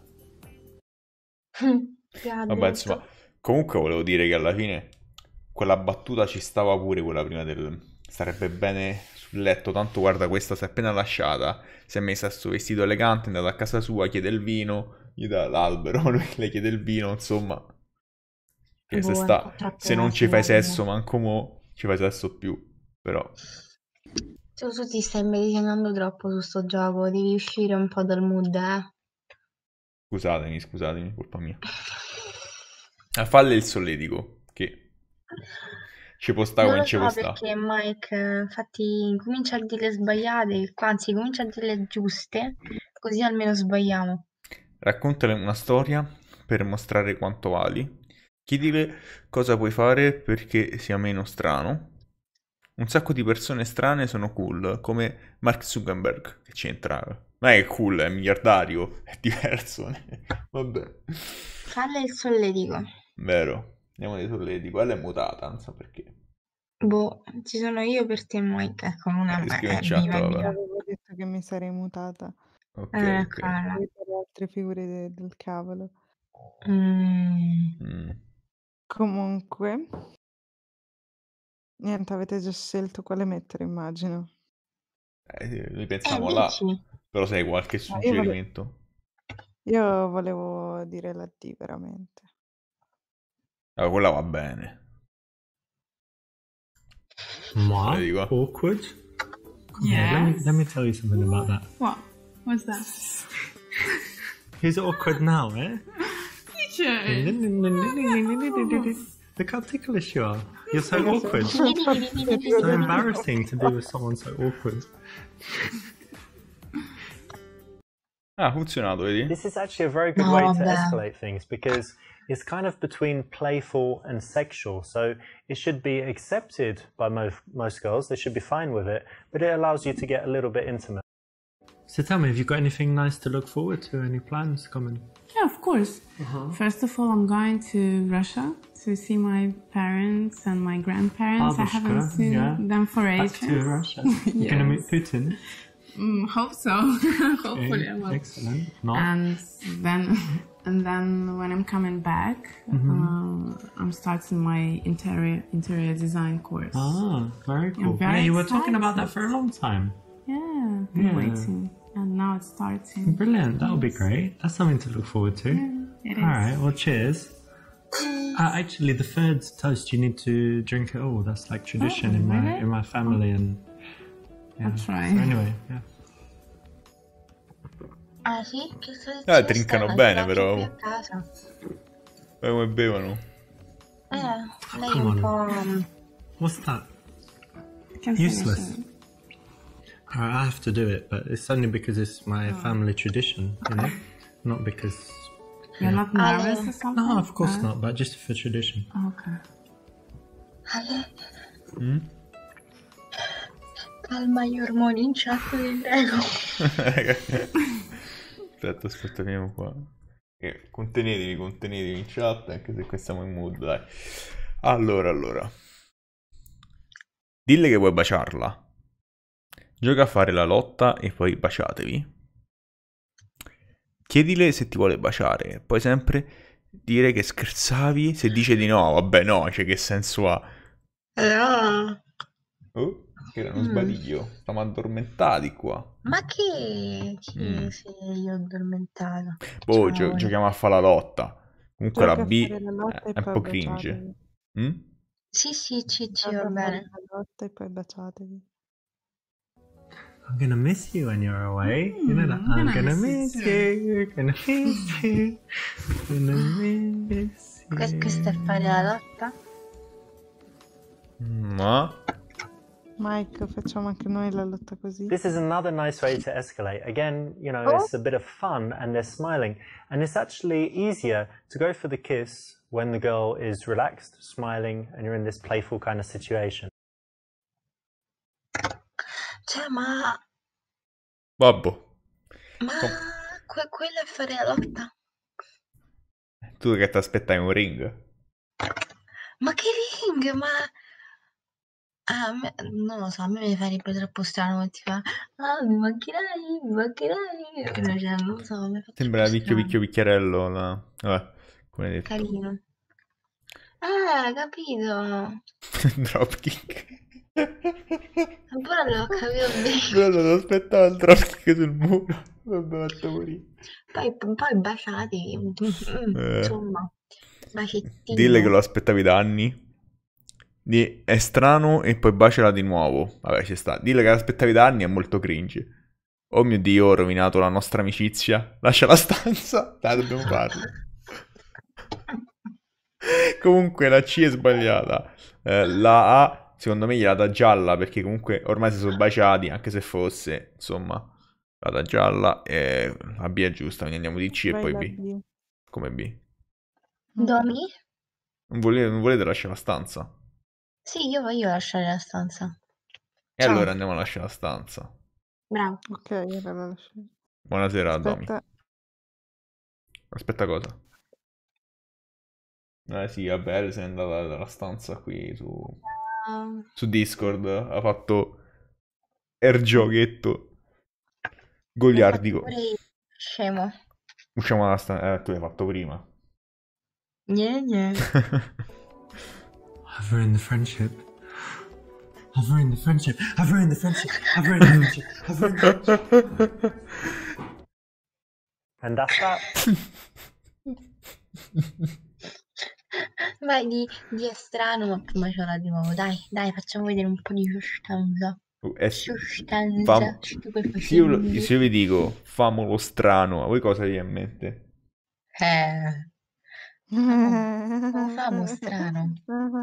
Vabbè, insomma, comunque volevo dire che alla fine quella battuta ci stava pure, quella prima del starebbe bene sul letto, tanto guarda, questa si è appena lasciata, si è messa sto vestito elegante, è andata a casa sua, chiede il vino, gli dà l'albero, lui le chiede il vino, insomma, che se non ci fai sesso manco mo, ci fai sesso più, però... Tu ti stai medicinando troppo su sto gioco, devi uscire un po' dal mood, Scusatemi, colpa mia. A falle il solletico, che ci può stare come ci può stare. Perché Mike, infatti, comincia a dire sbagliate, anzi, comincia a dire giuste, così almeno sbagliamo. Raccontale una storia per mostrare quanto vali. Chiedile cosa puoi fare perché sia meno strano. Un sacco di persone strane sono cool, come Mark Zuckerberg, che c'entra. Non è che è cool, è miliardario, è diverso. Vabbè. Falle il solletico. Vero, andiamo dei solletici. Quella è mutata, non so perché. Boh, ci sono io per te, Mike, ecco, una Scrivi in chat, vabbè. Avevo detto che mi sarei mutata. Ok. Per altre figure del cavolo. Comunque, niente, avete già scelto quale mettere, immagino. Noi pensiamo là, però sai qualche suggerimento? Io volevo dire la D veramente. Allora, quella va bene. Moi? Awkward? Yeah. Let me tell you something about that. What? What's that? Who's awkward now, eh? Teacher! Look how ticklish you are. You're so awkward. So embarrassing to be with someone so awkward. Funzionato, vedi? This is actually a very good way to escalate things because it's kind of between playful and sexual. So it should be accepted by most girls. They should be fine with it, but it allows you to get a little bit intimate. So tell me, have you got anything nice to look forward to? Any plans coming? Yeah, of course. First of all, I'm going to Russia to see my parents and my grandparents. I haven't seen them for ages. Back to Russia. You're going to meet Putin? Hope so. Hopefully I will. Excellent. No. And then when I'm coming back, I'm starting my interior design course. Ah, very cool. Yeah, you were talking about that for a long time. Yeah, I'm waiting. And now it's starting. Brilliant. That'll be great. That's something to look forward to. Yeah, it all right. Well, cheers. Actually, the third toast, you need to drink it all. That's like tradition in my family, and yeah. I'll try. So anyway, yeah. Ah sì? Che tradizione drinkano strana, bene, anche però. qui a casa. Come bevono? Lei un po'... What's that? Useless. I have to do it, but it's only because it's my family tradition, you know? Not because... You're not nervous or something? No, of course not, but just for tradition. Okay. Calma gli ormoni in chat, vi prego. Aspetta, veniamo qua. Contenetevi in chat, anche se qui siamo in mood, dai. Allora. Dille che vuoi baciarla. Gioca a fare la lotta e poi baciatevi. Chiedile se ti vuole baciare. Puoi sempre dire che scherzavi. Se dice di no, vabbè no, cioè che senso ha? No. Oh, che era uno sbadiglio. Stiamo addormentati qua. Ma che sei io addormentato? Boh, Ciao. giochiamo a fare la lotta. Comunque Gioca la a B fare la lotta e è un poi po' baciatevi. cringe. Sì, Gioca va a fare bene. la lotta e poi baciatevi. I'm gonna miss you when you're away. You know that. I'm gonna miss you. Gonna miss you. Gonna miss you. Questa è fare la lotta? Ma Mike, facciamo anche noi la lotta così. This is another nice way to escalate. Again, you know, it's a bit of fun and they're smiling. And it's actually easier to go for the kiss when the girl is relaxed, smiling, and you're in this playful kind of situation. Cioè, ma babbo, quello è fare la lotta? tu che ti aspettavi un ring? Ma che ring? Ma non lo so, a me mi farebbe troppo strano che ti fa mi mancherai. Cioè, non lo so, mi fa Sembra troppo Picchio strano. Picchio Picchiarello. Vabbè, come hai detto. Carino. Capito. Dropkick. Ancora non l'ho capito bene. Però non aspettavo il dropkick sul muro. Vabbè, fatto morire. Poi baciati. Insomma, bacettino. Dille che lo aspettavi da anni. È strano e poi baciala di nuovo. Vabbè, ci sta. Dille che l'aspettavi da anni è molto cringe. Oh mio Dio, ho rovinato la nostra amicizia. Lascia la stanza. Dai, dobbiamo farlo. Comunque la C è sbagliata. La A, secondo me, gliela dà gialla, perché comunque ormai si sono baciati, anche se fosse, insomma, la dà gialla. E la B è giusta, quindi andiamo di C e Vai poi la B. B. Come B? Domi? Non volete lasciare la stanza? Sì, io voglio lasciare la stanza. E Ciao. allora andiamo a lasciare la stanza. Bravo. Ok, allora la lascio. Buonasera, Domi. Aspetta, Aspetta cosa? Sì, vabbè, sei andata dalla stanza qui su Discord. Ha fatto giochetto goliardico. Pure io, scemo. Usciamo dalla stanza. Tu l'hai fatto prima. Niente. I've ruined the friendship. I've ruined the friendship. I've ruined the friendship. I've ruined the friendship. I've ruined the friendship. And that's that. Vai di strano, ma prima ce l'ha di nuovo. Dai, facciamo vedere un po' di sostanza. Sostanza. Se io vi dico famolo strano, a voi cosa vi viene in mente? Famo strano.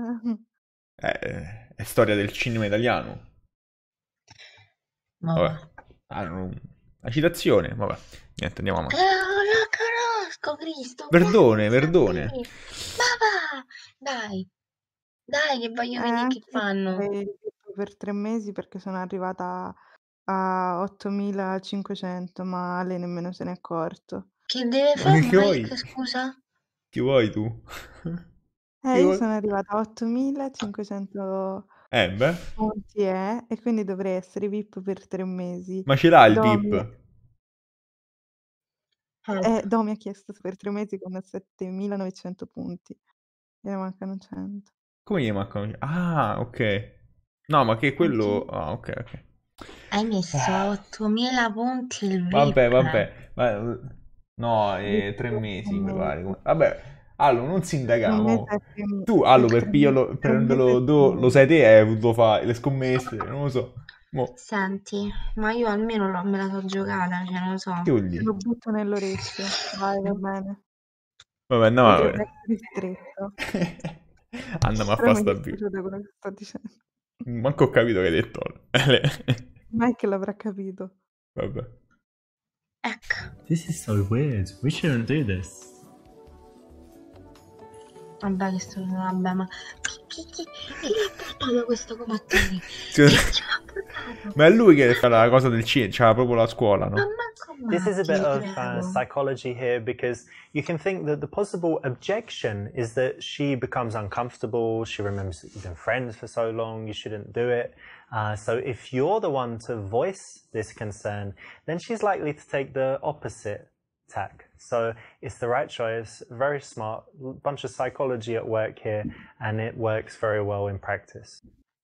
È storia del cinema italiano. Ma Vabbè. La citazione, vabbè. Niente, andiamo avanti. lo conosco, Cristo. Verdone. Ma va, dai, che voglio vedere che fanno. Per 3 mesi perché sono arrivata a 8500, ma Ale nemmeno se n'è accorto. Che deve fare Che Mike, vuoi? scusa? Chi vuoi tu? Io sono arrivata a 8500 beh. punti e quindi dovrei essere VIP per 3 mesi. Ma ce l'ha il Domi- VIP? Domi ha chiesto per 3 mesi con 7900 punti. E ne mancano 100. Come gli mancano? Ah, ok. No, ma che quello... Ah, ok. Hai messo 8000 punti il VIP. Vabbè. No, 3 mesi, mi pare. Vabbè, Allo, non sindacamo. Tu, Allo, per prenderlo lo sai te, hai voluto fare le scommesse, non lo so. Senti, ma io almeno me la so giocata, cioè non lo so. Che vuol dire? Lo butto nell'orecchio. Vai, va bene. Vabbè, no, vabbè. Ristretto. Andiamo a fare sta video. Da quello che sto dicendo. Manco ho capito che hai detto. Mike l'avrà capito. Vabbè. Ecco. This is so weird. We shouldn't do this. Vabbè, vabbè, ma chi l'ha portato questo combattente? Ma è lui che fa la cosa del cinema, c'ha proprio la scuola, no? Ma manco This is a bit ti of prego. psychology here, because you can think that the possible objection is that she becomes uncomfortable, she remembers that you've been friends for so long, you shouldn't do it. So if you're the one to voice this concern, then she's likely to take the opposite tack. So it's the right choice, very smart, bunch of psychology at work here, and it works very well in practice.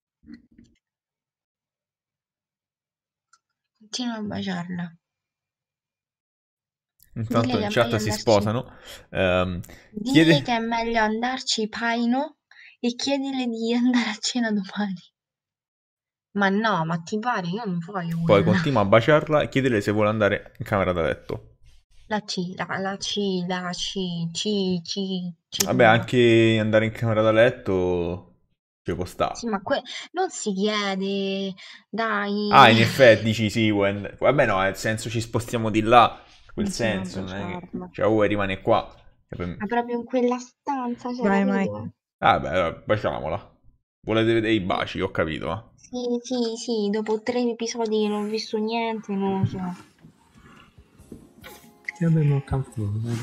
Continua a baciarla. Intanto Dille in che è chat meglio si andarci. sposano. Digli Chiede... che è meglio andarci paino e chiedile di andare a cena domani. Ma no, ma ti pare? Io non voglio Poi quella. continua a baciarla e chiedere se vuole andare in camera da letto. La C. Vabbè, anche andare in camera da letto ci può stare. Sì, ma non si chiede, dai. Ah, in effetti dici sì, vabbè no, nel senso ci spostiamo di là, quel Insieme a senso, non è che... baciarla. Cioè, vuoi rimane qua. E poi- Ma proprio in quella stanza, cioè, Vai, capito? Ah, beh, allora, baciamola. Volete vedere i baci, ho capito, eh. Sì, dopo 3 episodi che non ho visto niente, non lo so. Get a bit more comfortable. Then.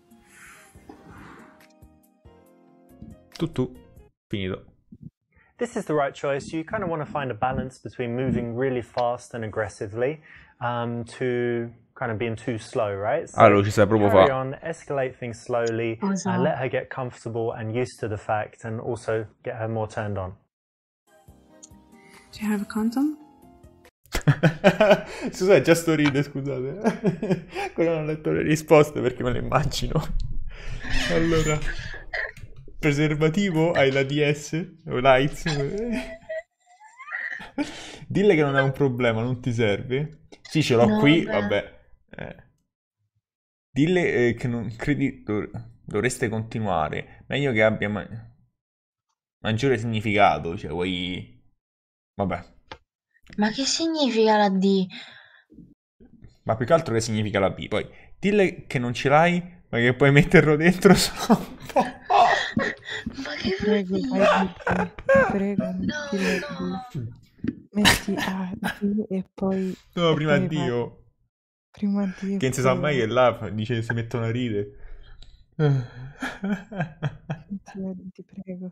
Tu, finito. This is the right choice. You kind of want to find a balance between moving really fast and aggressively to kind of being too slow, right? So Allora, ci sai proprio carry fa. on, escalate things slowly, Esatto. let her get comfortable and used to the fact, and also get her more turned on. Do you have a condom? Scusate, già sto ridendo, scusate. Quello non ho letto le risposte perché me le immagino. Allora, preservativo, hai la DS o l'AIDS? Dille che non è un problema, non ti serve. Sì, ce l'ho No, qui, vabbè. vabbè. Dille che non credi dovreste continuare. Meglio che abbia maggiore significato, cioè vuoi... Vabbè. Ma che significa la D? Ma più che altro che significa la B. Poi dille che non ce l'hai, ma che puoi metterlo dentro solo un po'. Ma che Prego, vuol vai dire? di te. Prego, metti le No. metti A, D e poi... No, e prima poi vai. Dio. Prima D e Che non si sa poi mai che vai. là dice si mettono a ridere. Ti prego.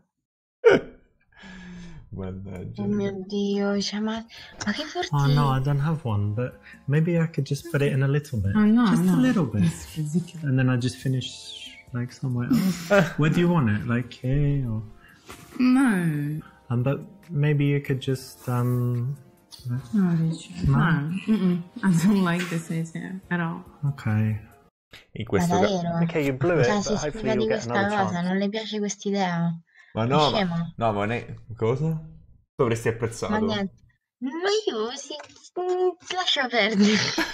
Mannaggia. Oh mio Dio, cioè, ma che Oh no, I vuol don't have one, but maybe I could just put it in a little bit. Oh no, Just no. a little bit. It's ridiculous. And then I just finish like somewhere else. Where do you want it? Like here or No. but maybe you could just No, Richard. No. No. Mm-mm. I don't like this idea at all. okay. In Ma questo caso... davvero? Okay, you blew it, Cioè, but si hopefully scusa di you'll get questa another cosa, chance. non le piace quest'idea. Ma È no, scemo. no, ma ne... Cosa? Tu avresti Ma apprezzato. niente. Ma io lascia perdere.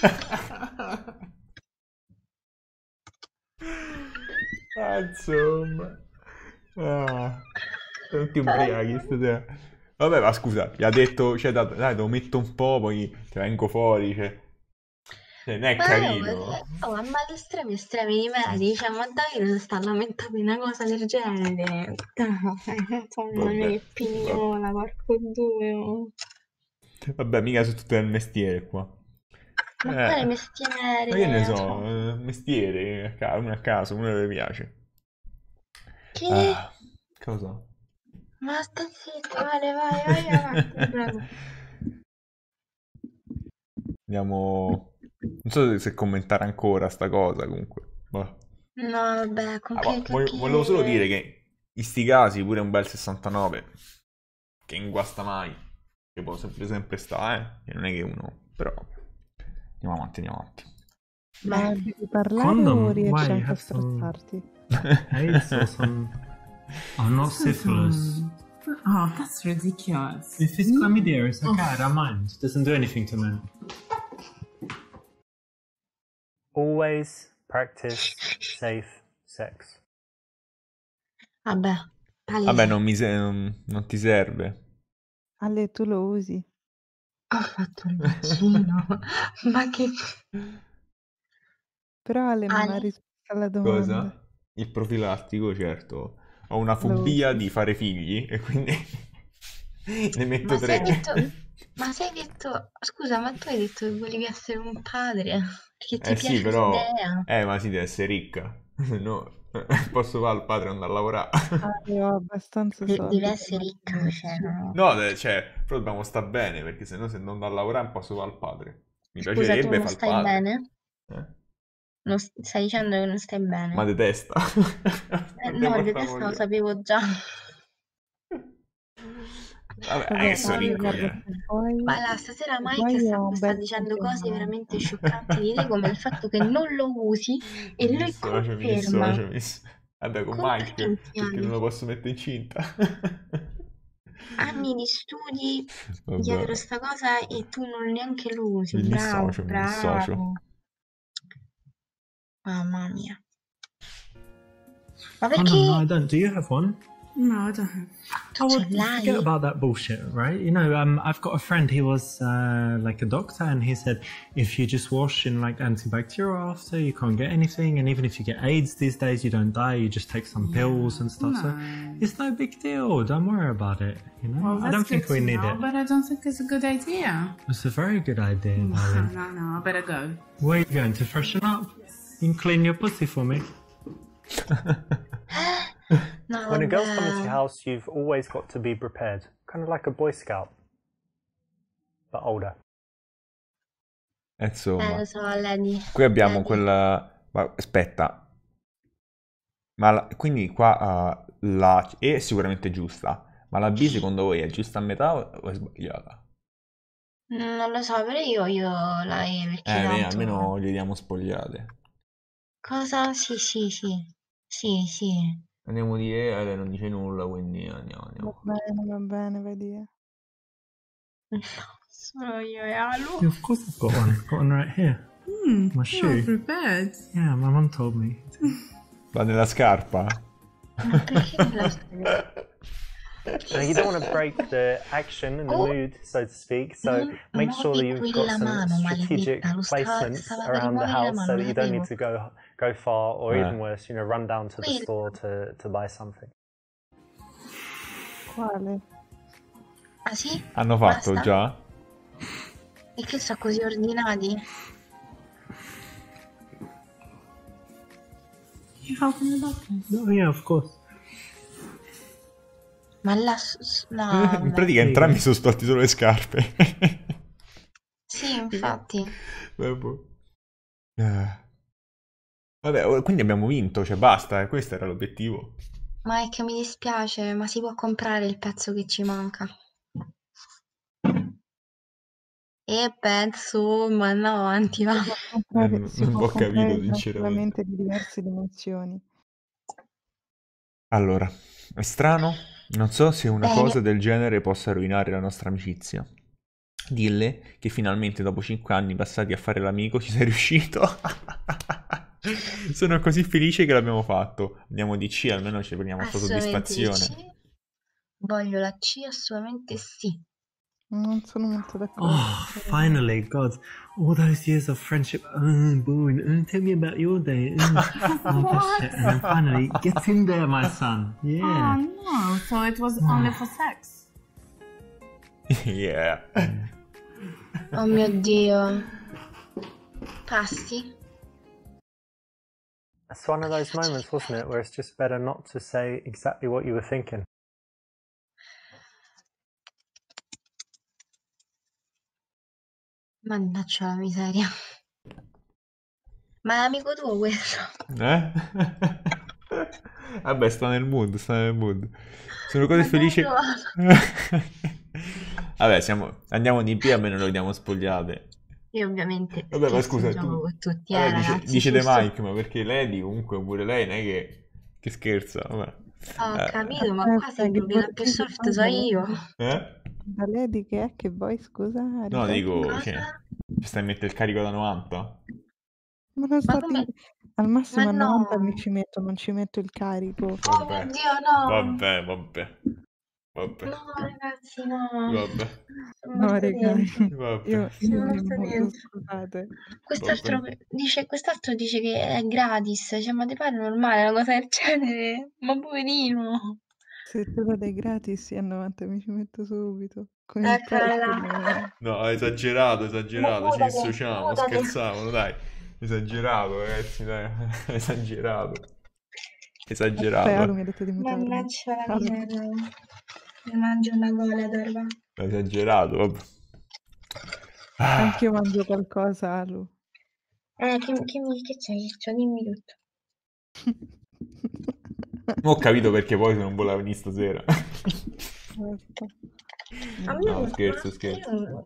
Insomma. Ah, sono tutti ubriachi stasera. Vabbè, ma scusa, gli ha detto, cioè, dai, te lo metto un po', poi ti vengo fuori, cioè non è Ma carino. ma agli estremi di me, dice, ma Davide si sta lamentando di una cosa del genere. Madonna mia, che pignola, porco due. Vabbè, mica sono tutte del mestiere qua. Ma quale mestiere? Ma che ne so, mestiere, uno a caso, uno che mi piace. Che? Cosa? Ma sta zitto, vai avanti, prego. Andiamo... Non so se commentare ancora sta cosa, comunque. Boh. No, vabbè, Volevo solo dire che in sti casi pure un bel 69 che non guasta mai, che può sempre stare, che non è che uno, però andiamo avanti. Ma devi parlare Condom, o riesci why? anche a Have some- strozzarti? AIDS or some. Oh, not syphilis. Oh, that's ridiculous. If it's chlamydia, it's okay. I don't mind. It doesn't do anything to men. Always practice safe sex. Vabbè, palese. Vabbè, non ti serve. Ale, tu lo usi? Ho fatto il vaccino. Ma che... Però Ale non Ale? ha risposto alla domanda. Cosa? Il profilattico, certo. Ho una fobia usi. di fare figli e quindi ne metto Ma se hai 3. detto... Ma se hai detto... Scusa, ma tu hai detto che volevi essere un padre? Perché ti Sì, piace però... l'idea. ma sì, deve essere ricca. No, posso fare al padre andare a lavorare. Io ho abbastanza Deve soldi per essere ricca, cioè, mantenerci. no. No, cioè, però dobbiamo stare bene, perché sennò se non vado a lavorare non posso fare al padre. Mi Scusa, tu piacerebbe non fare il stai padre. bene? Stai dicendo che non stai bene? Ma detesta. Non ne No, di parliamo questo lo io. sapevo già. Vabbè, Vabbè, che sono ricco, guarda, se vuoi, Guarda, stasera se Mike vuoi io sta, ho un sta bel dicendo cose contenuto. veramente scioccanti di te, come il fatto che non lo usi e Mi lui dissocio, mi conferma. dissocio, mi dis- Vabbè, con Mike, Complimenti, perché non Ani. lo posso mettere incinta. Anni di studi dietro Vabbè, sta cosa e tu non neanche lo usi. mi Bravo, dissocio, mi dissocio. bravo. Mamma mia. Ma Oh no, no, I perché don't. Do you have one? No, I don't have. tu Oh, ce well, forget l'hai? about that bullshit, right? You know, I've got a friend. He was like a doctor, and he said if you just wash in like antibacterial after, you can't get anything, and even if you get AIDS these days, you don't die. You just take some pills and stuff. So it's no big deal. Don't worry about it. You know, Well, I don't that's think good we to need know, it. but I don't think it's a good idea. It's a very good idea, No, darling. no, I better go. Where are you going to freshen up? You can clean your pussy for me. No, When a girl's coming to your vabbè. house, you've always got to be prepared. Kind of like a Boy Scout, but older. Insomma, Lo so, Lady. qui abbiamo Lady. quella... Ma aspetta, ma quindi qua la E è sicuramente giusta, ma la B secondo voi è giusta a metà o è sbagliata? Non lo so, però io la E perché tanto... almeno le diamo spogliate. Cosa? Sì, sì, sì. Sì, sì. Andiamo di E, lei non dice nulla, quindi andiamo. Va bene, vedi. No, sono io e Alu. Yeah, of course I've got one. I've got one right here. My You're shoe. prepared. Yeah, my mum told me. Va nella scarpa? Ma perché me la stai? Now, you don't want to break the action and the Oh. mood, so to speak. So Non make sure that muovi you've quella got some mano, strategic maledetta. placements Stava per around the rimuovere la house so mano, that lo you don't need sapevo. to go far, or even worse, run down to the Quello. store to buy something. Quale? Ah sì? Hanno fatto Basta? già? E che sono così ordinati? You helping me about that? Oh, yeah, of course. Ma là... No, In vabbè. pratica entrambi sono stolti solo le scarpe. Sì, infatti. Vabbè, quindi abbiamo vinto, cioè basta, questo era l'obiettivo. Ma è che mi dispiace, ma si può comprare il pezzo che ci manca. E penso, ma andiamo avanti, va. Si non può ho capito, comprare sinceramente. tranquillamente di diverse dimensioni. Allora, è strano, non so se una Bene. cosa del genere possa rovinare la nostra amicizia. Dille che finalmente dopo 5 anni passati a fare l'amico ci sei riuscito. Sono così felice che l'abbiamo fatto. Andiamo di C, almeno ci prendiamo questa Assolutamente di soddisfazione. C. Voglio la C, assolutamente sì. Non sono molto d'accordo. Oh, finally, God. All those years of friendship. Boring. Tell me about your day. This shit. And then finally, get in there, my son. Oh Yeah. no, so it was only for sex. Yeah. Oh mio Dio. Passi? That's one of those moments, wasn't it, where it's just better not to say exactly what you were thinking. Mannaggia la miseria. Ma è amico tuo questo? Vabbè, sta nel mood, sta nel mood. Sono così Ma felice. dai, Vabbè, andiamo di B, almeno lo vediamo spogliate. io ovviamente Vabbè, ma scherzo in scusa, gioco tu... con tutti, Vabbè, ragazzi, dice De giusto? Mike, ma perché Lady comunque pure lei non è che scherza, vabbè. Ho capito, ma qua sembra che la più soft so io. Da Lady che è che vuoi, scusa? No, Ripeti? dico, Cosa? cioè, ci stai a mettere il carico da 90? Ma non Ma sto come? al massimo Ma a 90 no. mi ci metto, non ci metto il carico. Oh mio Dio, no. Vabbè. No, ragazzi, no. Vabbè. Sono No, morta raga, dentro. Vabbè. io Sono mi morta muto, dentro. scusate. Quest'altro dice che è gratis, cioè, ma ti pare normale una cosa del genere? Ma poverino. Se te lo dai gratis, sì, a 90 mi ci metto subito. Con il Eccola prezzo là. no. No, esagerato, ci Mutati, dissociamo, mutati. scherzavano, dai. Esagerato, ragazzi, dai. Esagerato. Aspetta, Alu Esagerato. mi ha detto di mutarmi. Mannaggia la Alu, miseria. Mi mangio una gola d'orva. Esagerato, vabbè. Ah, anch'io mangio qualcosa, Alu. Che c'hai? Cioè, dimmi tutto. ho capito perché poi se non voleva venire stasera. Aspetta. A me No, non scherzo, io scherzo. non-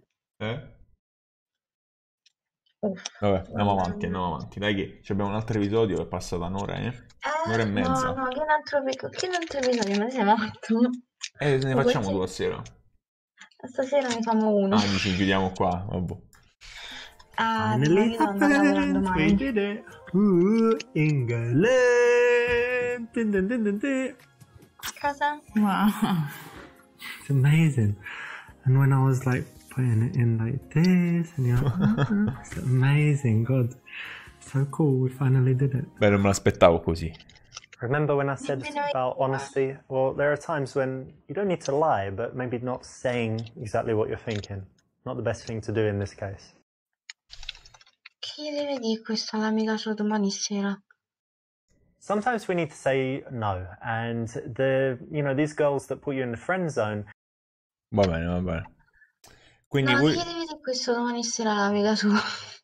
Uff, Vabbè, andiamo vabbè. avanti, andiamo avanti. Dai che ci abbiamo un altro episodio, è passata un'ora, Un'ora e No, mezza. no, che un altro episodio, ma sei morto? Ne Ma facciamo poi due stasera. stasera ne fanno uno. Ah, dici, chiudiamo qua, vabbè. Finally io non sto lavorando happened. We mai. did it. England. Dun, dun, dun, dun, dun. Cosa? Wow. It's amazing. And when I was like putting it in like this, and you're like, it's amazing. God, so cool. We finally did it. Beh, non me l'aspettavo così. Remember when I said about honesty? Well, there are times when you don't need to lie, but maybe not saying exactly what you're thinking. Not the best thing to do in this case. Che deve dire questo all'amica sua domani sera? Sometimes we need to say no, and these girls that put you in the friend zone. Va bene, va bene. Quindi No, voi... che deve dire questo domani sera all'amica sua?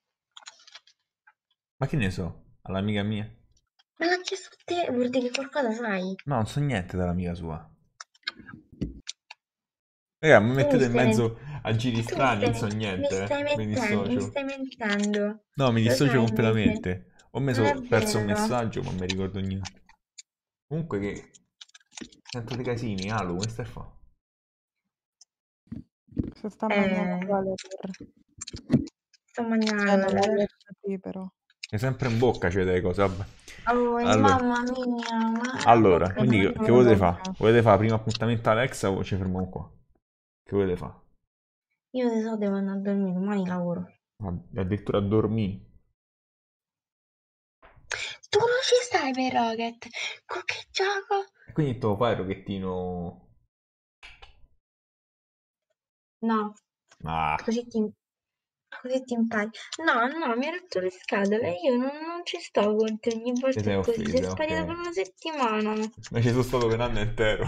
Ma che ne so? All'amica mia? Me l'ha chiesto a te, vuol dire che qualcosa sai? No, non so niente dall'amica sua. Raga, mi mettete in mezzo a giri strani, non so niente. Mi Mi dissocio. stai mentendo. No, mi Lo dissocio sai, completamente. Ho Non è perso un vero. messaggio, ma non mi ricordo niente. Comunque che... Sento dei casini, Alu, come stai a fare? Se sta mangiando vale per... Sto non mangiando. vale per te, però. È sempre in bocca, c'è delle cose, vabbè. Oh, Allora. mamma mia. Ma... Allora, bocca quindi di- che volete fare? Volete fare primo appuntamento a Alexa o ci fermiamo qua? Che volete fare? Io te so, devo andare a dormire, domani lavoro. Addirittura a dormire. Tu non ci stai per Rocket? Con che gioco? Quindi tu fai il rocchettino... No, Ah, così ti impari. No, mi ha rotto le scatole. Io non ci sto con te ogni volta sei così. Sei offesa, sparita ok. per una settimana. Ma ci sono stato per un anno intero.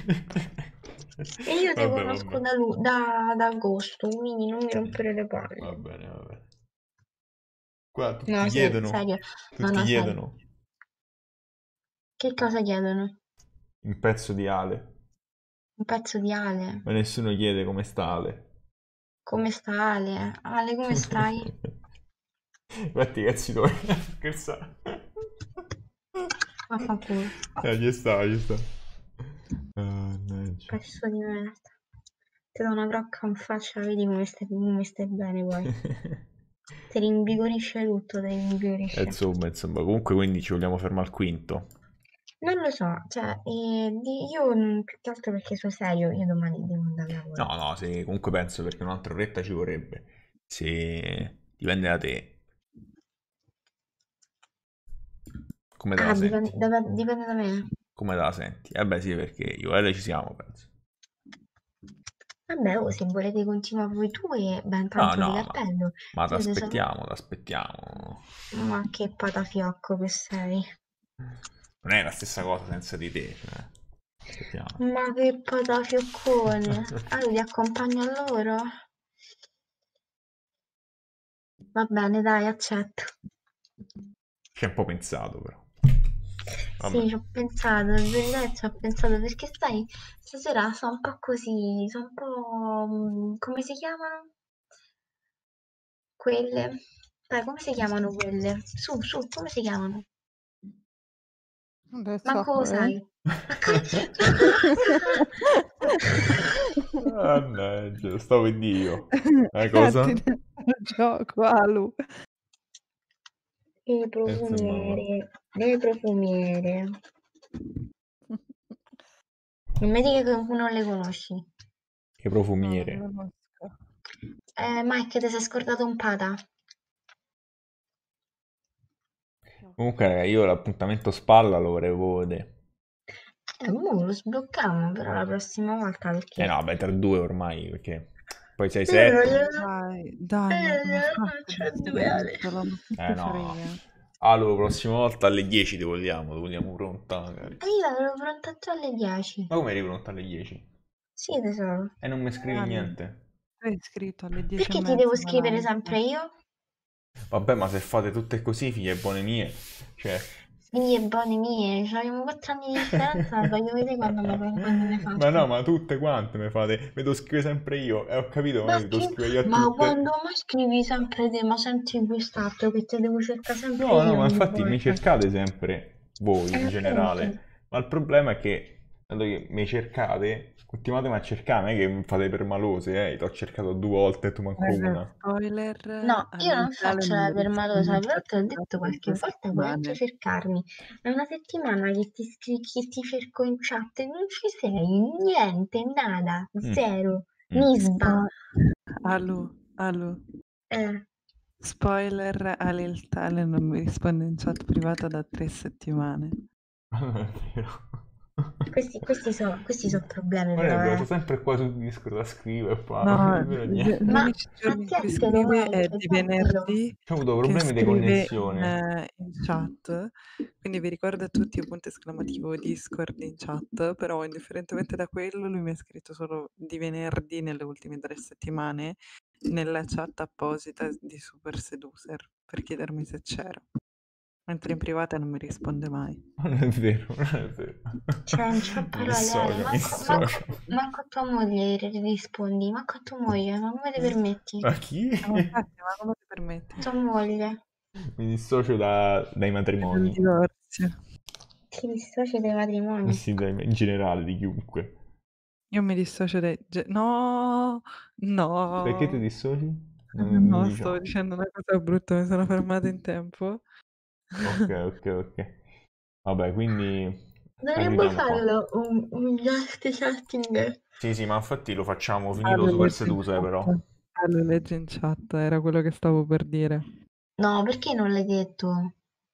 E io te Vabbè, conosco vabbè. da agosto, quindi non mi rompere le palle. Va bene, va bene. Qua tutti No, sì, chiedono. serio. Tutti No, chiedono. Che cosa chiedono? Un pezzo di Ale. Un pezzo di Ale. Ma nessuno chiede come sta Ale. Come sta Ale? Ale, come stai? Infatti, cazzi tuoi. Scherzare. Vaffanculo. Ci sta, ci sta. Mannaggia. Pezzo di merda. Ti do una crocca in faccia, vedi come stai bene poi. Ti rinvigorisce tutto, ti rinvigorisce. Insomma, comunque quindi ci vogliamo fermare al quinto. Non lo so, cioè, io più che altro perché sono serio, io domani devo andare a lavoro. No, se comunque penso perché un'altra oretta ci vorrebbe. Se dipende da te. Come te la senti? Dipende da me. Come te la senti? Eh beh sì, perché io e lei ci siamo, penso. Vabbè, se volete continuare voi due, ben tanto di cappello. Ma t'aspettiamo. Ma che patafiocco che sei. Non è la stessa cosa senza di te, cioè. Aspettiamo. Ma che patafioccone. Allora ti accompagno a loro? Va bene, dai, accetto. Ci hai un po' pensato, però. Vabbè. Sì, ci ho pensato, in verità ci ho pensato, perché sai, stasera sono un po' così, sono un po'... come si chiamano? Quelle? Dai, come si chiamano quelle? Su, come si chiamano? Manco lo sai. Mannaggia, stavo in Dio. Cosa? Gioco, Alu. Le profumiere. Non mi dica che non le conosci. Che profumiere. No, Mike, ti sei scordato un pata? Comunque, raga, io l'appuntamento spalla lo volevo vedere. Mo lo sblocchiamo però la prossima volta perché... No, beh, 3-2 ormai, perché Poi 6, Io non 7. glielo... Dai, ma come non faccio c'è a due Ale. scrivertelo? Ma che te No. frega? Allora, la prossima volta alle 10 ti vogliamo pronta magari. E io l'avevo pronta già alle 10. Ma come eri pronta alle 10? Sì, tesoro. E non mi scrivi Ale, niente? tu hai scritto alle 10 e Perché ti devo mezza una scrivere live. sempre io? Vabbè, ma se fate tutte così, figlie buone mie, cioè... Figlie buone mie, abbiamo 4 anni di differenza, voglio vedere quando ne fate. Ma no, ma tutte quante mi fate, mi devo scrivere sempre io, ho capito, ma Ma, io devo scrivi- scrivere io a ma tutte. quando mai scrivi sempre te, ma senti quest'altro che te devo cercare sempre No, io ma ogni infatti mi volta. cercate sempre voi in Appunto. generale, ma il problema è che quando mi cercate, continuate a cercare, non è che mi fate per malose, ti ho cercato 2 volte e tu manco Raga, una. spoiler, No, io non all'Italia faccio non la mi permalosa, risponde in però te l'ho chat detto per qualche 2 volta, puoi anche settimane. cercarmi. È una settimana che che ti cerco in chat e non ci sei, niente, nada, zero, nisba. Alu, Eh. spoiler, all'Italia non mi risponde in chat privata da 3 settimane. Non è vero. Questi sono problemi Non è però, vero, sto sempre qua su Discord a scrivere, qua non No, è vero niente. Ma l'unici a giorni in te cui te lo scrive è manca, di già dillo. venerdì Ho avuto che problemi di scrive connessione. in chat, quindi vi ricordo a tutti punto esclamativo Discord in chat, però indifferentemente da quello lui mi ha scritto solo di venerdì nelle ultime 3 settimane nella chat apposita di Super Seducer per chiedermi se c'ero, mentre in privata non mi risponde mai. Non è vero, non è vero. Cioè, non c'ho Mi parole, Ale, dissocio, mi dissocio. manco a tua moglie rispondi, manco a tua moglie, ma come ti permetti? Ma chi? Ma infatti, ma come ti permetti? Tua moglie, Mi dissocio dai Del matrimoni. divorzio. ti dissoci dai matrimoni? Sì, in generale, di chiunque. Io mi dissocio dai... No, Perché ti no, dissoci? Non no, stavo diciamo. dicendo una cosa brutta, mi sono fermata in tempo. Ok. Vabbè, quindi Dovremmo arriviamo qua. farlo un just chatting. Sì, ma infatti lo facciamo finito Allo Super legge in Sedusa, però. chat. Allo legge in chat, era quello che stavo per dire. No, perché non l'hai detto?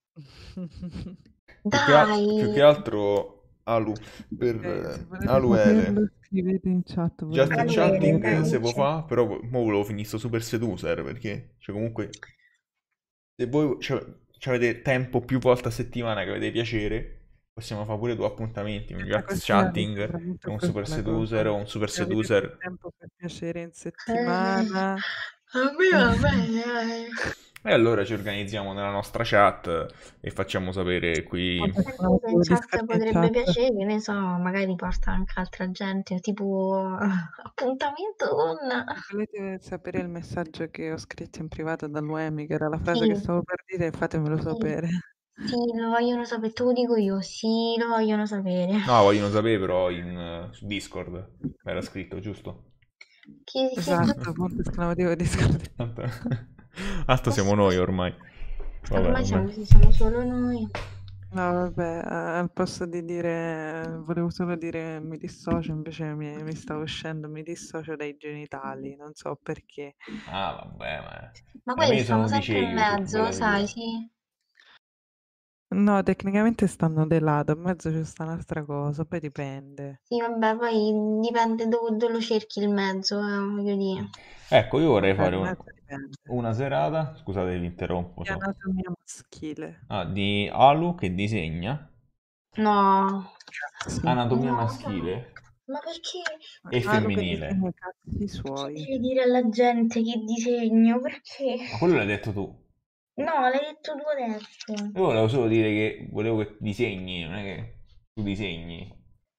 Più Dai! che altro Alu, per Ok, se volete Alu saperlo Ere. scrivete in chat, Just volete Alu Ere, sapere. chatting se può dice. fa, però mo volevo finire sto Super Seducer perché, cioè comunque, se voi avete tempo più volte a settimana che avete piacere, possiamo fare pure 2 appuntamenti, un Detta Just così Ale, chatting sembra e molto un brutta Super la Seducer cosa. o un Super Se avete più Seducer. tempo per piacere in A settimana. me va bene. E allora ci organizziamo nella nostra chat e facciamo sapere qui. Quanto E comunque in sono chat Discord in potrebbe chat? piacere, che ne so, magari porta anche altra gente, tipo appuntamento con... Volete sapere il messaggio che ho scritto in privato dall'UEMI, che era la frase Sì, che stavo per dire? Fatemelo sì, sapere. sì, lo vogliono sapere, te lo dico io, sì, lo vogliono sapere. No, vogliono sapere però su Discord. Era scritto, giusto? Chi Esatto, punto esclamativo Discord. Tanto, tanto siamo noi ormai. Ormai Vabbè. siamo solo noi. No, vabbè, al posto di dire, volevo solo dire mi dissocio, invece mi sta uscendo, mi dissocio dai genitali, non so perché. Ah, vabbè, ma Ma a quelli me sono stanno di sempre in Ceglie, che mezzo, volete sai, dire? sì. No, tecnicamente stanno de lato, in mezzo c'è sta un'altra cosa, poi dipende. Sì, vabbè, poi dipende dove lo cerchi il mezzo, voglio dire. Ecco, io vorrei Vabbè, fare il mezzo dipende. una serata, scusate vi interrompo, Di so. anatomia maschile. Di Alu che disegna, No, Sì. anatomia no, maschile ma perché e Alu che femminile. disegna i cazzi suoi. devi dire alla gente che disegno? Perché? Ma quello l'hai detto tu. No, l'hai detto tu adesso. Io volevo solo dire che volevo che disegni, non è che tu disegni.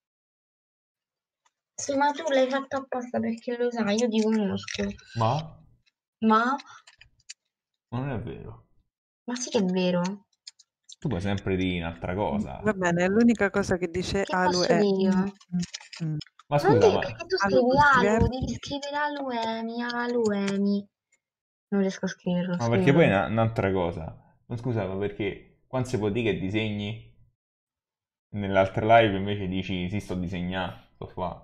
Sì, ma tu l'hai fatto apposta perché lo sai, io ti conosco. Ma? Ma, Ma non è vero. ma sì che è vero. Tu puoi sempre dire un'altra Va cosa. bene, l'unica cosa che dice Che Alu posso è dire io? mm. Ma Non scusa, devi, ma perché tu Alu scrivi puoi Alu, devi scriverti? scrivere Aluemi. Non riesco a scriverlo, Ma perché poi è scriverlo. un'altra cosa. Ma scusa, ma perché quando si può dire che disegni, nell'altra live invece dici sì, sto disegnando, sto qua.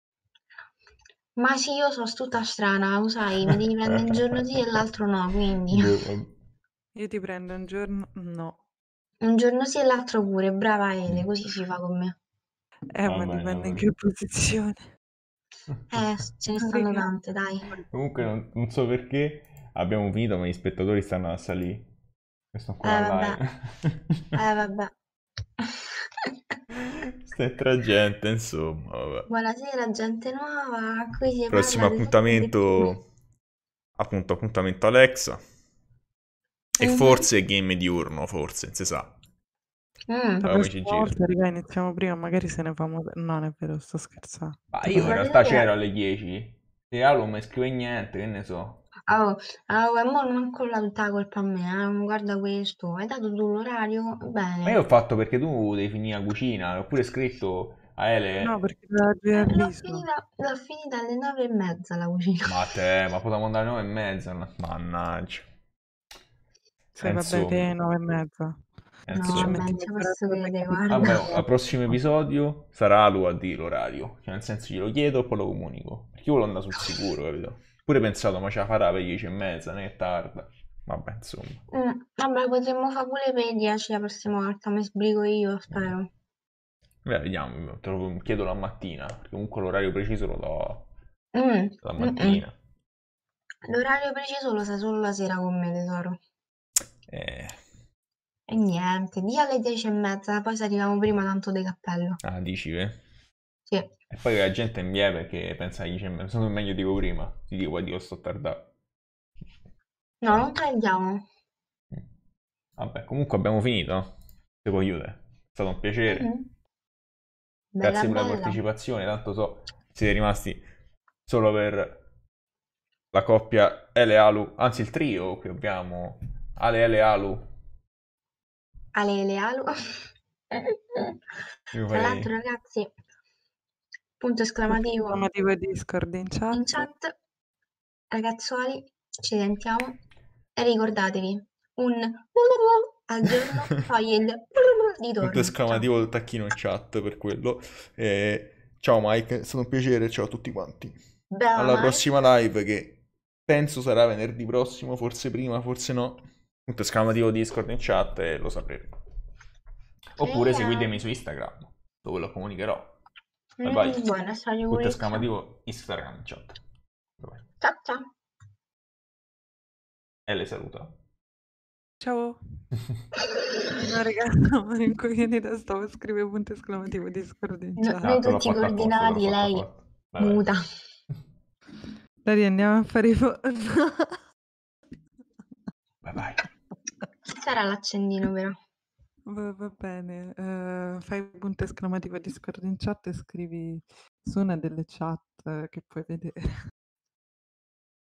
Ma sì, io sono tutta strana, lo sai, mi devi prendere un giorno sì e l'altro no, quindi Boh, vabbè. Io ti prendo un giorno... No. un giorno sì e l'altro pure, brava Ele, così si fa con me. Ma Va bene, va dipende in bene. che posizione. Ce ne stanno tante, dai. Comunque non so perché abbiamo finito, ma gli spettatori stanno a salire. Questo ancora Vabbè. live. Vabbè. Sta gente, insomma, vabbè. Buonasera, gente nuova. Qui si Prossimo parla di appuntamento, appuntamento Alexa. E forse game diurno, forse, non si sa. La Come ci prossima gira. volta, raga, iniziamo prima, magari se ne famo... Non è vero, sto scherzando. Ma io in realtà c'ero alle 10. Se Alo non mi scrive niente, che ne so. e mo non colla tutta colpa a me, guarda questo, hai dato tu l'orario? Bene. Ma io ho fatto perché tu devi finire la cucina, ho pure scritto a Ele. No, perché l'ho visto. L'ho finita alle 9:30 la cucina. Ma potevamo andare alle 9:30, mannaggia. Sì, vabbè, te 9:30. No, Ci vabbè, metti non ci mezz'ora posso prima credere, che guarda. Vabbè, al prossimo episodio sarà Alu a dire l'orario, cioè nel senso glielo chiedo e poi lo comunico, perché io voglio andare sul sicuro, capito? Pure pensato, ma ce la farà per 10:30, non è tarda. Vabbè, insomma. Vabbè, potremmo fare pure per 10 la prossima volta, mi sbrigo io, spero. Beh, vediamo, te lo chiedo la mattina, perché comunque l'orario preciso lo do la Mm-mm. mattina. L'orario preciso lo sai solo la sera con me, tesoro. E niente, di alle 10:30, poi se arriviamo prima tanto di cappello. Ah, dici, eh? Sì. E poi la gente mi viene perché pensa che sono meglio dico prima, ti dico, guarda, io sto tardando. No, non tagliamo. Vabbè, comunque abbiamo finito, ti può aiutare, è stato un piacere. Mm-hmm. Grazie per la bella. partecipazione, tanto so, siete rimasti solo per la coppia Ele Alu, anzi il trio che abbiamo, Ale Ele Alu. Ale Ele Alu. Io Tra farei- l'altro, ragazzi, punto esclamativo Esclamativo Discord in in chat. chat. Ragazzuoli, ci sentiamo e ricordatevi un al giorno, poi il di torno. Punto esclamativo tacchino in chat per quello. Ciao Mike, è stato un piacere, ciao a tutti quanti. Bella, Alla Mike. prossima live che penso sarà venerdì prossimo, forse prima, forse no. Punto esclamativo Discord in chat e lo saprete. Oppure seguitemi su Instagram, dove lo comunicherò. Bye bye. Buona storia. Punto esclamativo Instagram in chat. Bye. Ciao ciao. E le saluta. Ciao. No, ragazzi, no, rincoglionita, stavo a scrivere punto esclamativo Discord in chat. Noi tutti coordinati, lei muta. Dai, andiamo a fare i foto. Bye bye. Sarà l'accendino, però. Va bene, fai punto esclamativo Discord in chat e scrivi su una delle chat che puoi vedere.